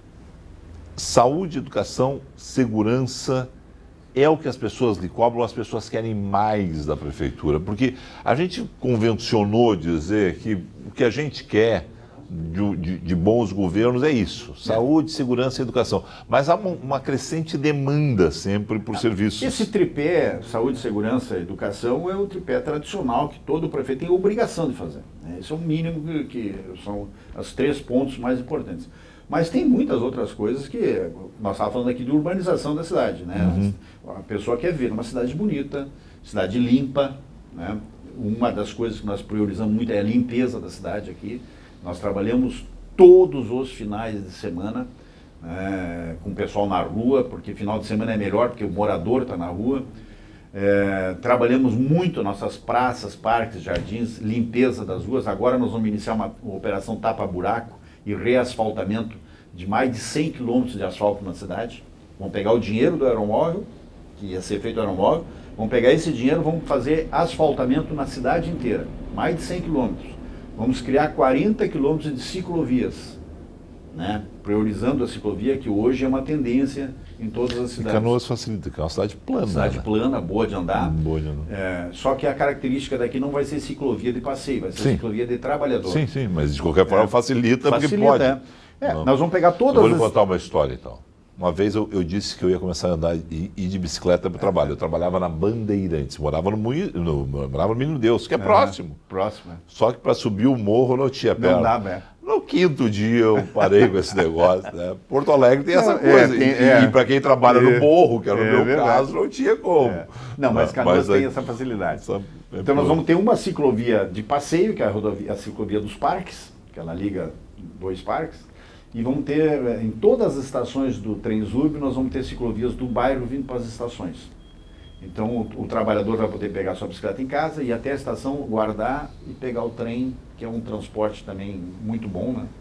saúde, educação, segurança é o que as pessoas lhe cobram, as pessoas querem mais da prefeitura, porque a gente convencionou dizer que o que a gente quer de, de, de bons governos é isso, saúde, é. segurança e educação, mas há uma, uma crescente demanda sempre por serviços. Esse tripé, saúde, segurança e educação, é o tripé tradicional que todo prefeito tem obrigação de fazer. Né? Esse é o mínimo que, que são os três pontos mais importantes. Mas tem muitas outras coisas que, nós estávamos falando aqui de urbanização da cidade, né? Uhum. A pessoa quer ver uma cidade bonita, cidade limpa, né? Uma das coisas que nós priorizamos muito é a limpeza da cidade aqui. Nós trabalhamos todos os finais de semana é, com o pessoal na rua, porque final de semana é melhor, porque o morador está na rua. É, trabalhamos muito nossas praças, parques, jardins, limpeza das ruas. Agora nós vamos iniciar uma, uma operação tapa-buraco e reasfaltamento de mais de cem quilômetros de asfalto na cidade. Vamos pegar o dinheiro do aeromóvel, que ia ser feito aeromóvel, vamos pegar esse dinheiro, vamos fazer asfaltamento na cidade inteira, mais de cem quilômetros. Vamos criar quarenta quilômetros de ciclovias, né? Priorizando a ciclovia, que hoje é uma tendência em todas as cidades. Canoas facilita, que é uma cidade plana. Cidade né? plana, boa de andar. Boa de andar. É, só que a característica daqui não vai ser ciclovia de passeio, vai ser sim. ciclovia de trabalhador. Sim, sim, mas de qualquer forma é, facilita, facilita, porque pode. É. É, nós vamos pegar todas eu vou lhe as... contar uma história então. Uma vez eu, eu disse que eu ia começar a andar e ir de bicicleta para o trabalho. Eu trabalhava na Bandeirantes, morava no, no, morava no Menino Deus, que é, é próximo. Próximo. É. Só que para subir o morro não tinha perna. Não dá, né? No quinto dia eu parei com esse negócio. Né? Porto Alegre tem essa não, coisa. É, tem, e, é. e para quem trabalha no morro, que era o é, meu verdade. caso, não tinha como. É. Não, mas Canoas tem essa facilidade. Essa, é então nós vamos ter uma ciclovia de passeio, que é a, rodovia, a ciclovia dos parques, que ela liga dois parques. E vamos ter, em todas as estações do Transurb, nós vamos ter ciclovias do bairro vindo para as estações. Então o, o trabalhador vai poder pegar sua bicicleta em casa, ir até a estação, guardar e pegar o trem, que é um transporte também muito bom, né?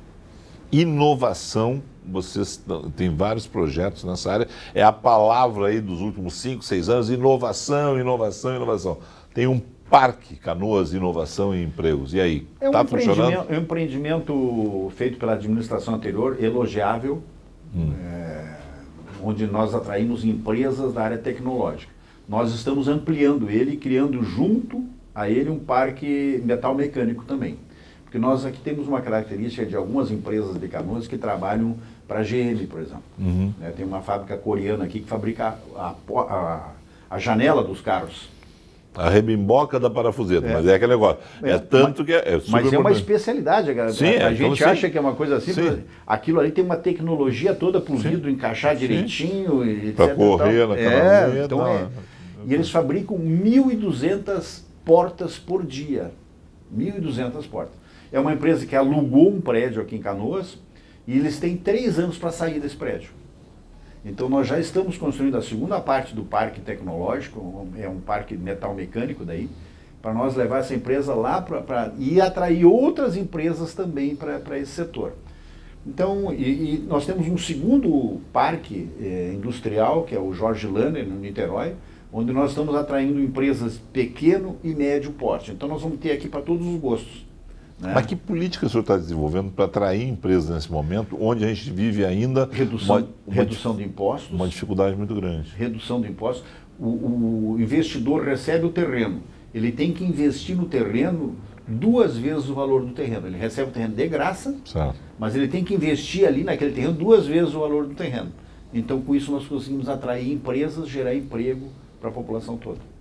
Inovação, vocês têm vários projetos nessa área, é a palavra aí dos últimos cinco, seis anos, inovação, inovação, inovação. Tem um Parque Canoas, Inovação e Empregos. E aí, está é um funcionando? É um empreendimento feito pela administração anterior, elogiável, hum. é, onde nós atraímos empresas da área tecnológica. Nós estamos ampliando ele e criando junto a ele um parque metal mecânico também. Porque nós aqui temos uma característica de algumas empresas de Canoas que trabalham para a G M, por exemplo. Uhum. É, tem uma fábrica coreana aqui que fabrica a, a, a janela dos carros. A rebimboca da parafuseta, é. mas é aquele negócio. É, é tanto mas, que é, é super Mas é uma especialidade. A, sim, a, é, a gente então, acha sim. que é uma coisa assim. Sim. Aquilo ali tem uma tecnologia toda para o vidro encaixar sim. direitinho. Para correr naquela é, então é. E eles fabricam mil e duzentas portas por dia. mil e duzentas portas. É uma empresa que alugou um prédio aqui em Canoas e eles têm três anos para sair desse prédio. Então nós já estamos construindo a segunda parte do parque tecnológico, é um parque metal mecânico daí, para nós levar essa empresa lá para e atrair outras empresas também para esse setor. Então, e, e nós temos um segundo parque eh, industrial, que é o Jorge Lanner, no Niterói, onde nós estamos atraindo empresas pequeno e médio porte. Então nós vamos ter aqui para todos os gostos. Né? Mas que política o senhor está desenvolvendo para atrair empresas nesse momento, onde a gente vive ainda redução, uma, uma, redução de impostos? Uma dificuldade muito grande. Redução de impostos. O, o investidor recebe o terreno. Ele tem que investir no terreno duas vezes o valor do terreno. Ele recebe o terreno de graça, certo. Mas ele tem que investir ali naquele terreno duas vezes o valor do terreno. Então, com isso, nós conseguimos atrair empresas, gerar emprego para a população toda.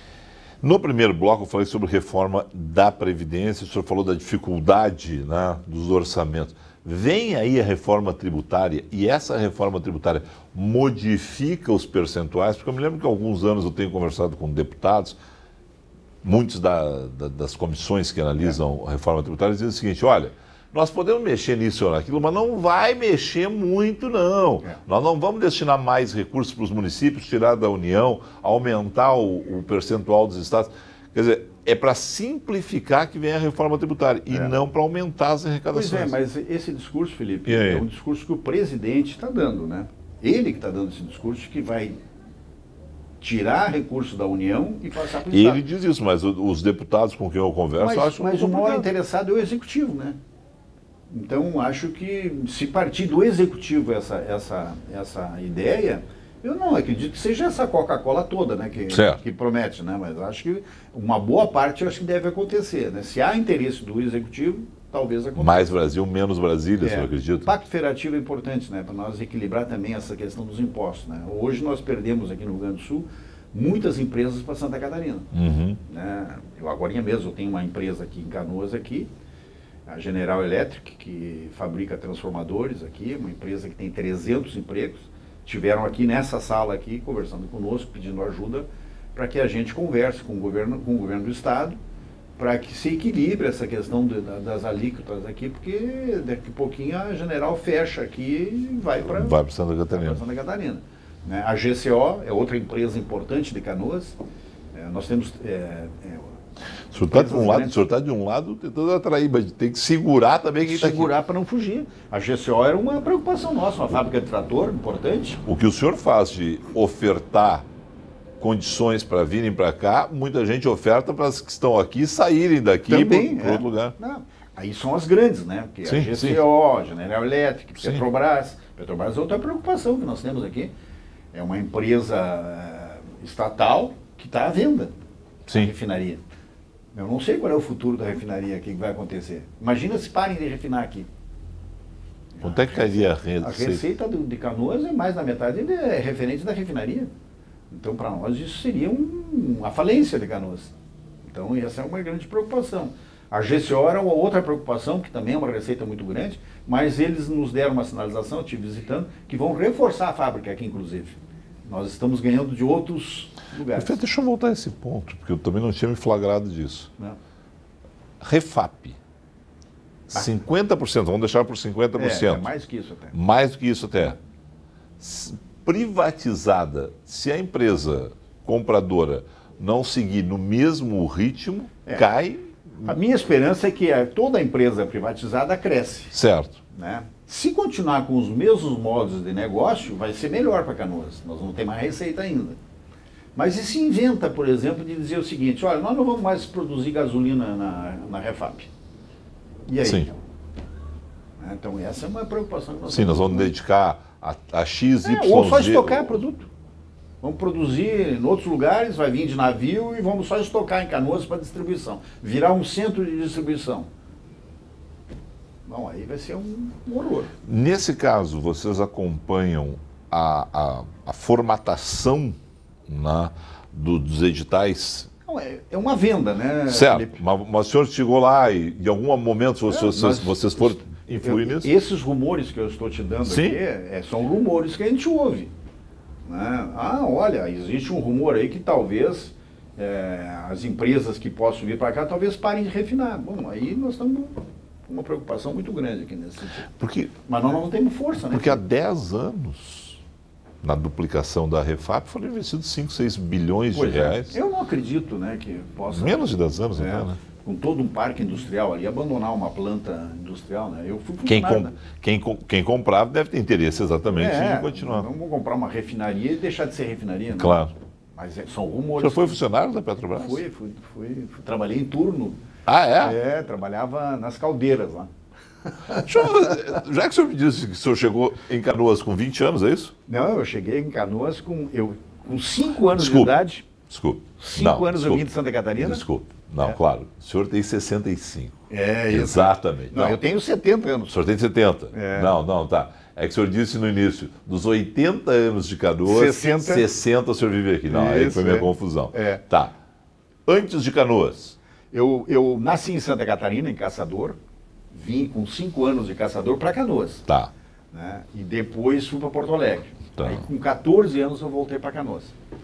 No primeiro bloco eu falei sobre reforma da Previdência, o senhor falou da dificuldade, né, dos orçamentos. Vem aí a reforma tributária e essa reforma tributária modifica os percentuais, porque eu me lembro que há alguns anos eu tenho conversado com deputados, muitos da, da, das comissões que analisam é. a reforma tributária dizem o seguinte, olha, nós podemos mexer nisso ou naquilo, mas não vai mexer muito, não. É. Nós não vamos destinar mais recursos para os municípios, tirar da União, aumentar o, o percentual dos estados. Quer dizer, é para simplificar que vem a reforma tributária e é. não para aumentar as arrecadações. Pois é, mas esse discurso, Felipe, é um discurso que o presidente está dando, né? Ele que está dando esse discurso que vai tirar recursos da União e passar para o Estado. Ele diz isso, mas os deputados com quem eu converso mas, acham Mas o maior interessado é o Executivo, né? Então, acho que se partir do Executivo essa, essa, essa ideia, eu não acredito que seja essa Coca-Cola toda, né, que, que promete, né? Mas acho que uma boa parte eu acho que deve acontecer, né? Se há interesse do Executivo, talvez aconteça. Mais Brasil, menos Brasília, é, eu acredito. O Pacto Federativo é importante, né, para nós equilibrar também essa questão dos impostos, né? Hoje nós perdemos aqui no Rio Grande do Sul muitas empresas para Santa Catarina. Uhum. Né? Eu agora mesmo eu tenho uma empresa aqui em Canoas, aqui, a General Electric, que fabrica transformadores aqui, uma empresa que tem trezentos empregos, tiveram aqui nessa sala aqui, conversando conosco, pedindo ajuda para que a gente converse com o governo, com o governo do Estado, para que se equilibre essa questão de, das alíquotas aqui, porque daqui a pouquinho a General fecha aqui e vai para vai para Santa Catarina. Santa Catarina. Né? A G C O é outra empresa importante de Canoas. É, nós temos... É, é, o senhor está de um lado, o senhor está de um lado tentando atrair, mas tem que segurar também quem está aqui. Segurar para não fugir. A G C O era uma preocupação nossa, uma fábrica de trator importante. O que o senhor faz de ofertar condições para virem para cá, muita gente oferta para as que estão aqui saírem daqui para é. outro lugar. Não. Aí são as grandes, né? Porque sim, a G C O, sim. General Electric, sim. Petrobras. Petrobras é outra preocupação que nós temos aqui. É uma empresa uh, estatal que está à venda. Sim. A refinaria. Eu não sei qual é o futuro da refinaria aqui que vai acontecer. Imagina se parem de refinar aqui. Quanto é que cairia a receita? A receita do, de Canoas é mais da metade de, é referente da refinaria. Então, para nós, isso seria um, uma falência de Canoas. Então, essa é uma grande preocupação. A G C O era uma outra preocupação, que também é uma receita muito grande, mas eles nos deram uma sinalização, eu estive visitando, que vão reforçar a fábrica aqui, inclusive. Nós estamos ganhando de outros lugares. Prefeito, deixa eu voltar a esse ponto, porque eu também não tinha me flagrado disso. Não. Refap. Ah. cinquenta por cento, vamos deixar por cinquenta por cento. É, é mais que isso até. Mais do que isso até. Privatizada, se a empresa compradora não seguir no mesmo ritmo, é. cai... A minha esperança é que toda empresa privatizada cresce. Certo. Né? Se continuar com os mesmos modos de negócio, vai ser melhor para Canoas. Nós vamos ter mais receita ainda. Mas e se inventa, por exemplo, de dizer o seguinte, olha, nós não vamos mais produzir gasolina na, na Refap. E aí? Sim. Então essa é uma preocupação que nós Sim, nós vamos dedicar a, a X, é, Y, ou só Z, estocar produto. Vamos produzir em outros lugares, vai vir de navio e vamos só estocar em Canoas para distribuição. Virar um centro de distribuição. Bom, aí vai ser um horror. Nesse caso, vocês acompanham a, a, a formatação, né, do, dos editais? Não, é, é uma venda, né? Certo, mas, mas o senhor chegou lá e em algum momento vocês, é, vocês, vocês foram influir nisso? Esses rumores que eu estou te dando Sim. aqui é, são rumores que a gente ouve. Né? Ah, olha, existe um rumor aí que talvez é, as empresas que possam vir para cá talvez parem de refinar. Bom, aí nós estamos com uma preocupação muito grande aqui nesse sentido. Porque, mas nós não temos força, né? Porque há dez anos, na duplicação da Refap, foram investidos cinco, seis bilhões pois de reais. É. Eu não acredito, né, que possa... Menos de dez anos, é, até, né? Com todo um parque industrial ali, abandonar uma planta industrial, né? Eu fui quem, com, quem, quem comprava deve ter interesse exatamente é, em continuar. Não vou comprar uma refinaria e deixar de ser refinaria, né? Claro. Mas é, são rumores. Você foi funcionário da Petrobras? Fui, fui, fui, fui, trabalhei em turno. Ah, é? É, trabalhava nas caldeiras lá. Eu, já que o senhor me disse que o senhor chegou em Canoas com vinte anos, é isso? Não, eu cheguei em Canoas com, eu, com cinco anos desculpe, de idade. Desculpe. cinco não, anos desculpe, eu vim de Santa Catarina. Desculpe. Não, é. claro. O senhor tem sessenta e cinco. É, isso. Exatamente. Não, não, eu tenho setenta anos. O senhor tem setenta. É. Não, não, tá. É que o senhor disse no início, dos oitenta anos de Canoas, sessenta, sessenta o senhor vive aqui. Não, isso, aí foi minha é. confusão. É. Tá. Antes de Canoas? Eu, eu nasci em Santa Catarina, em Caçador. Vim com cinco anos de Caçador para Canoas. Tá. Né? E depois fui para Porto Alegre. Tá. Aí com quatorze anos eu voltei para Canoas.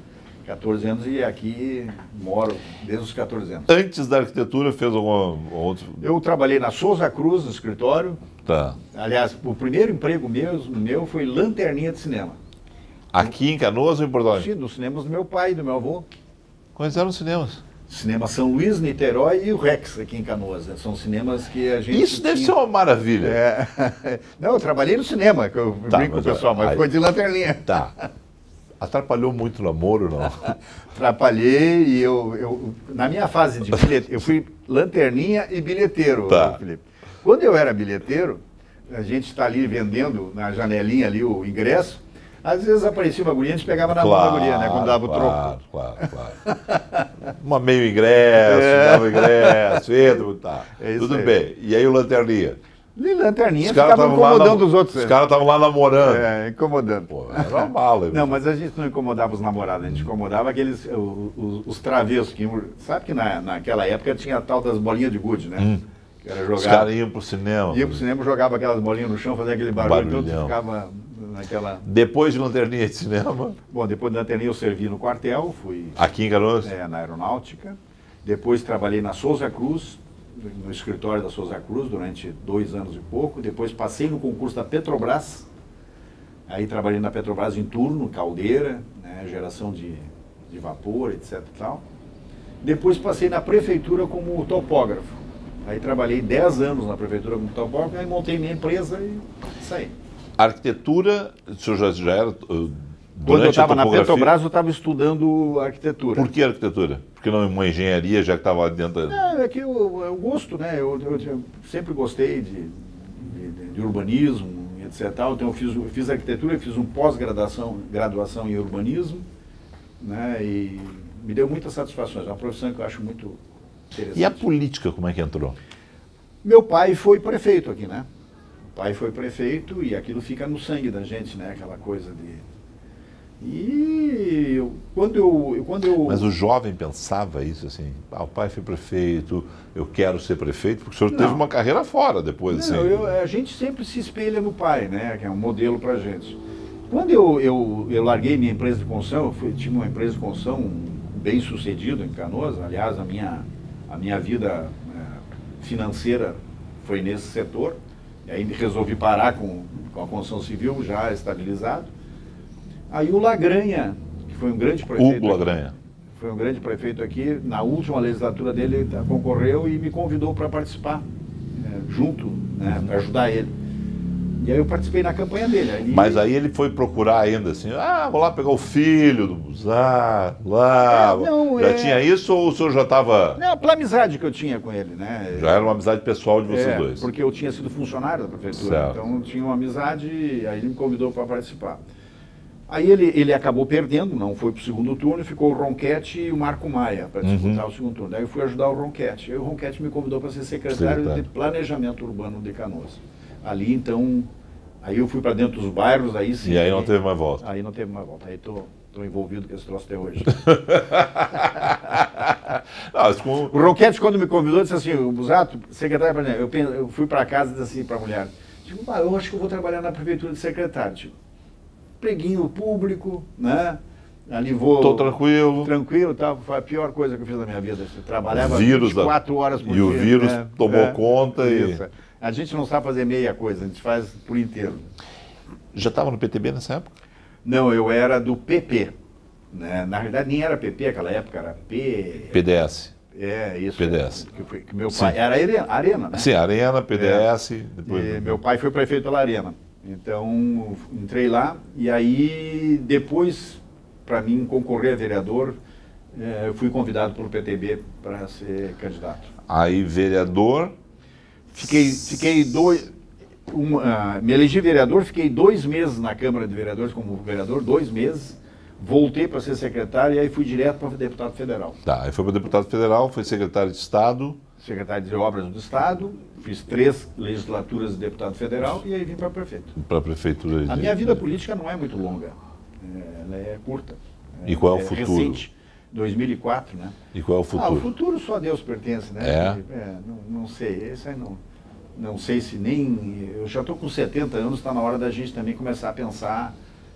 quatorze anos e aqui moro desde os quatorze anos. Antes da arquitetura, fez algum outro... Eu trabalhei na Souza Cruz, no escritório. Tá. Aliás, o primeiro emprego meu, meu foi lanterninha de cinema. Aqui em Canoas ou em Porto Alegre? Sim, dos cinemas do meu pai e do meu avô. Quais eram os cinemas? Cinema São Luís, Niterói e o Rex aqui em Canoas. São cinemas que a gente... Isso deve tinha... ser uma maravilha. É. Não, eu trabalhei no cinema, que eu Tá, brinco com o mas, pessoal, mas aí- foi de lanterninha. Tá. Atrapalhou muito o namoro, não? Atrapalhei e eu, eu... Na minha fase de bilheteiro, eu fui lanterninha e bilheteiro, Tá. Felipe. Quando eu era bilheteiro, a gente está ali vendendo na janelinha ali o ingresso, às vezes aparecia uma guria, a gente pegava na mão da guria, né, quando dava o troco. Claro, claro, claro. Uma meio ingresso, É. dava ingresso, Pedro, tá. É isso Tudo aí. bem. E aí o lanterninha? E lanterninha Os caras ficava estavam lá, incomodando nam- os outros. os caras estavam lá namorando. É, incomodando. Pô, era uma mala. Não, mas a gente não incomodava os namorados, a gente incomodava aqueles, o- os, os travessos que iam- sabe que na, naquela época tinha a tal das bolinhas de gude, né? Hum. Que era Os jogar, caras iam pro cinema. ia pro cinema, jogava aquelas bolinhas no chão, fazia aquele barulho, todo Barulhão. ficava naquela... Depois de lanterninha de cinema, Bom, depois da lanterninha eu servi no quartel, fui aqui em Canoas, é, na aeronáutica, depois trabalhei na Souza Cruz, no escritório da Souza Cruz durante dois anos e pouco, depois passei no concurso da Petrobras, aí trabalhei na Petrobras em turno, caldeira, né, geração de, de vapor, etc e tal. Depois passei na prefeitura como topógrafo, aí trabalhei dez anos na prefeitura como topógrafo, aí montei minha empresa e saí. arquitetura, o senhor já, já era... uh, Quando durante eu a estava na topografia? Petrobras, eu estava estudando arquitetura. Por que arquitetura? Porque não uma engenharia, já que estava dentro... Não, é que eu, eu gosto, né? Eu, eu- eu sempre gostei de, de- de urbanismo, etc. tal. Então eu fiz, eu fiz arquitetura, eu fiz um pós-graduação graduação em urbanismo, né? E me deu muitas satisfações. É uma profissão que eu acho muito interessante. E a política, como é que entrou? Meu pai foi prefeito aqui, né? O pai foi prefeito e aquilo fica no sangue da gente, né? Aquela coisa de... E eu, quando eu... eu- Quando eu... Mas o jovem pensava isso, assim, ah, o pai foi prefeito, eu quero ser prefeito, porque o senhor Não. teve uma carreira fora depois, Não, assim. eu- a gente sempre se espelha no pai, né? Que é um modelo pra gente. Quando eu, eu, eu larguei minha empresa de construção, eu fui, tinha uma empresa de construção bem sucedida em Canoas, aliás, a minha, a minha vida é, financeira foi nesse setor, e aí resolvi parar com, com a construção civil já estabilizado. Aí o Lagranha, que foi um grande prefeito... Hugo Lagranha. Foi um grande prefeito aqui, na última legislatura dele ele concorreu e me convidou para participar, é, junto, né, para ajudar ele. E aí eu participei na campanha dele. Aí, Mas aí ele foi procurar ainda, assim, ah, vou lá pegar o filho do Buzar, lá... É, não, já é- tinha isso ou o senhor já estava... Não, pela amizade que eu tinha com ele, né? Já era uma amizade pessoal de vocês É, dois. porque eu tinha sido funcionário da prefeitura, Certo. então tinha uma amizade, e aí ele me convidou para participar. Aí ele, ele acabou perdendo, não foi para o segundo turno, ficou o Ronquete e o Marco Maia para disputar Uhum. o segundo turno. Daí eu fui ajudar o Ronquete. Aí o Ronquete me convidou para ser secretário Secretário. de Planejamento Urbano de Canoas. Ali, então, aí eu fui para dentro dos bairros, aí sim. E aí não teve mais volta. Aí não teve mais volta. Aí estou envolvido com esse troço até hoje. Não, mas com- O Ronquete, quando me convidou, disse assim, o Busato, secretário, por exemplo, eu, pen- eu fui para casa e disse assim para a mulher, tipo, ah, eu acho que eu vou trabalhar na prefeitura de secretário. Tipo, preguinho público, né? Ali vou... Tô tranquilo. Tranquilo, tá? Foi a pior coisa que eu fiz na minha vida. Eu trabalhava Vírus vinte da- e quatro horas por e dia. o vírus né? tomou conta e- Isso. A gente não sabe fazer meia coisa, a gente faz por inteiro. Já estava no P T B nessa época? Não, eu era do P P. Né? Na realidade, nem era P P naquela época, era P... P D S. É, isso. P D S. Que, foi- que meu Sim. pai... Era Arena, Arena, né? Sim, Arena, P D S, depois... E meu pai foi prefeito pela Arena. Então, entrei lá e aí, depois, para mim concorrer a vereador, eh, eu fui convidado pelo P T B para ser candidato. Aí, vereador... Fiquei, fiquei dois... Um, ah, me elegi vereador, fiquei dois meses na Câmara de Vereadores como vereador, dois meses. Voltei para ser secretário e aí fui direto para deputado federal. Tá, aí foi para deputado federal, foi secretário de Estado... Secretário de Obras do Estado, fiz três legislaturas de deputado federal e aí vim para prefeito. para a prefeitura de... A minha vida política não é muito longa, é, ela é curta. E qual é o é futuro? Recente, dois mil e quatro, né? E qual é o Ah, o futuro? futuro só a Deus pertence, né? É? É, não, não sei, esse aí não, não sei se nem... Eu já estou com setenta anos, está na hora da gente também começar a pensar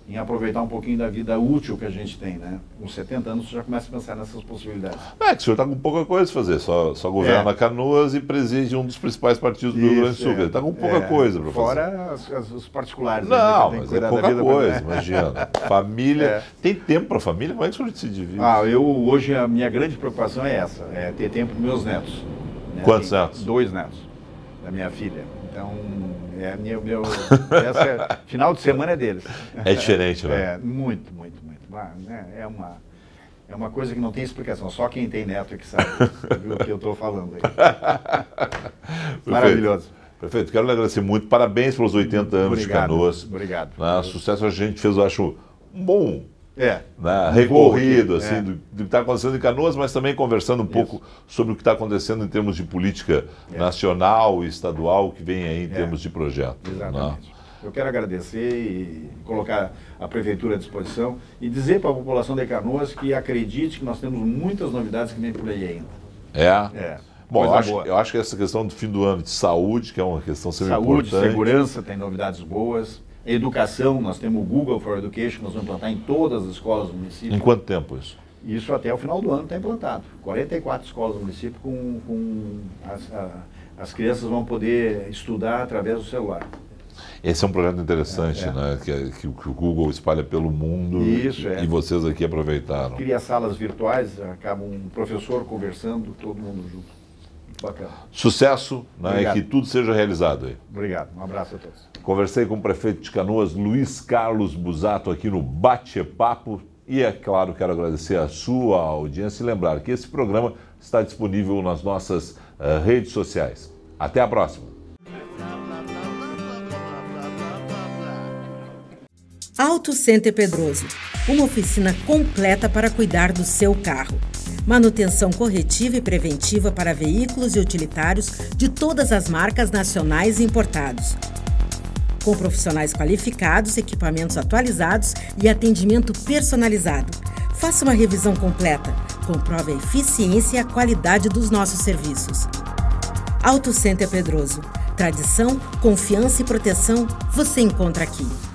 em aproveitar um pouquinho da vida útil que a gente tem, né? Com setenta anos você já começa a pensar nessas possibilidades. É que o senhor está com pouca coisa a fazer, só, só governa é. Canoas e preside um dos principais partidos do Rio Grande do Sul. Ele está com pouca é. coisa para fazer. Fora as, as, os particulares. Não, né, mas é pouca coisa, imagina. Família, é. tem tempo para a família? Como é que o senhor se divide? Ah, eu hoje a minha grande preocupação é essa, é ter tempo para meus netos. Né? Quantos netos? Dois netos, da minha filha. Então, é meu, meu essa é, final de semana é deles. É diferente, né? É, muito, muito, muito. É uma, é uma coisa que não tem explicação, só quem tem neto é que sabe o que eu estou falando aí. Maravilhoso. Prefeito, quero lhe agradecer muito, parabéns pelos oitenta anos obrigado, de Canoas. Obrigado. Né? Sucesso a gente fez, eu acho, um bom é, né, recorrido assim, é. do, do que está acontecendo em Canoas, mas também conversando um Isso. pouco sobre o que está acontecendo em termos de política é. nacional e estadual que vem aí em é. termos de projeto. Exatamente. Né? Eu quero agradecer e colocar a Prefeitura à disposição e dizer para a população de Canoas que acredite que nós temos muitas novidades que vem por aí ainda. É? É. Bom, eu acho, eu acho que essa questão do fim do ano de saúde, que é uma questão sempre saúde, importante. Segurança, tem novidades boas. Educação, nós temos o Google for Education, que nós vamos implantar em todas as escolas do município. Em quanto tempo isso? Isso até o final do ano está implantado. quarenta e quatro escolas do município com, com as, a, as crianças vão poder estudar através do celular. Esse é um projeto interessante, é, é. né? Que, que, que o Google espalha pelo mundo. Isso, é. E vocês aqui aproveitaram. Cria salas virtuais, acaba um professor conversando, todo mundo junto. Muito bacana. Sucesso, né? E que tudo seja realizado aí. Obrigado, um abraço a todos. Conversei com o prefeito de Canoas, Luiz Carlos Busato, aqui no Bate-Papo. E, é claro, quero agradecer a sua audiência e lembrar que esse programa está disponível nas nossas uh, redes sociais. Até a próxima. Auto Center Pedroso, uma oficina completa para cuidar do seu carro. Manutenção corretiva e preventiva para veículos e utilitários de todas as marcas nacionais e importados. Com profissionais qualificados, equipamentos atualizados e atendimento personalizado. Faça uma revisão completa. Comprove a eficiência e a qualidade dos nossos serviços. Auto Center Pedroso. Tradição, confiança e proteção você encontra aqui.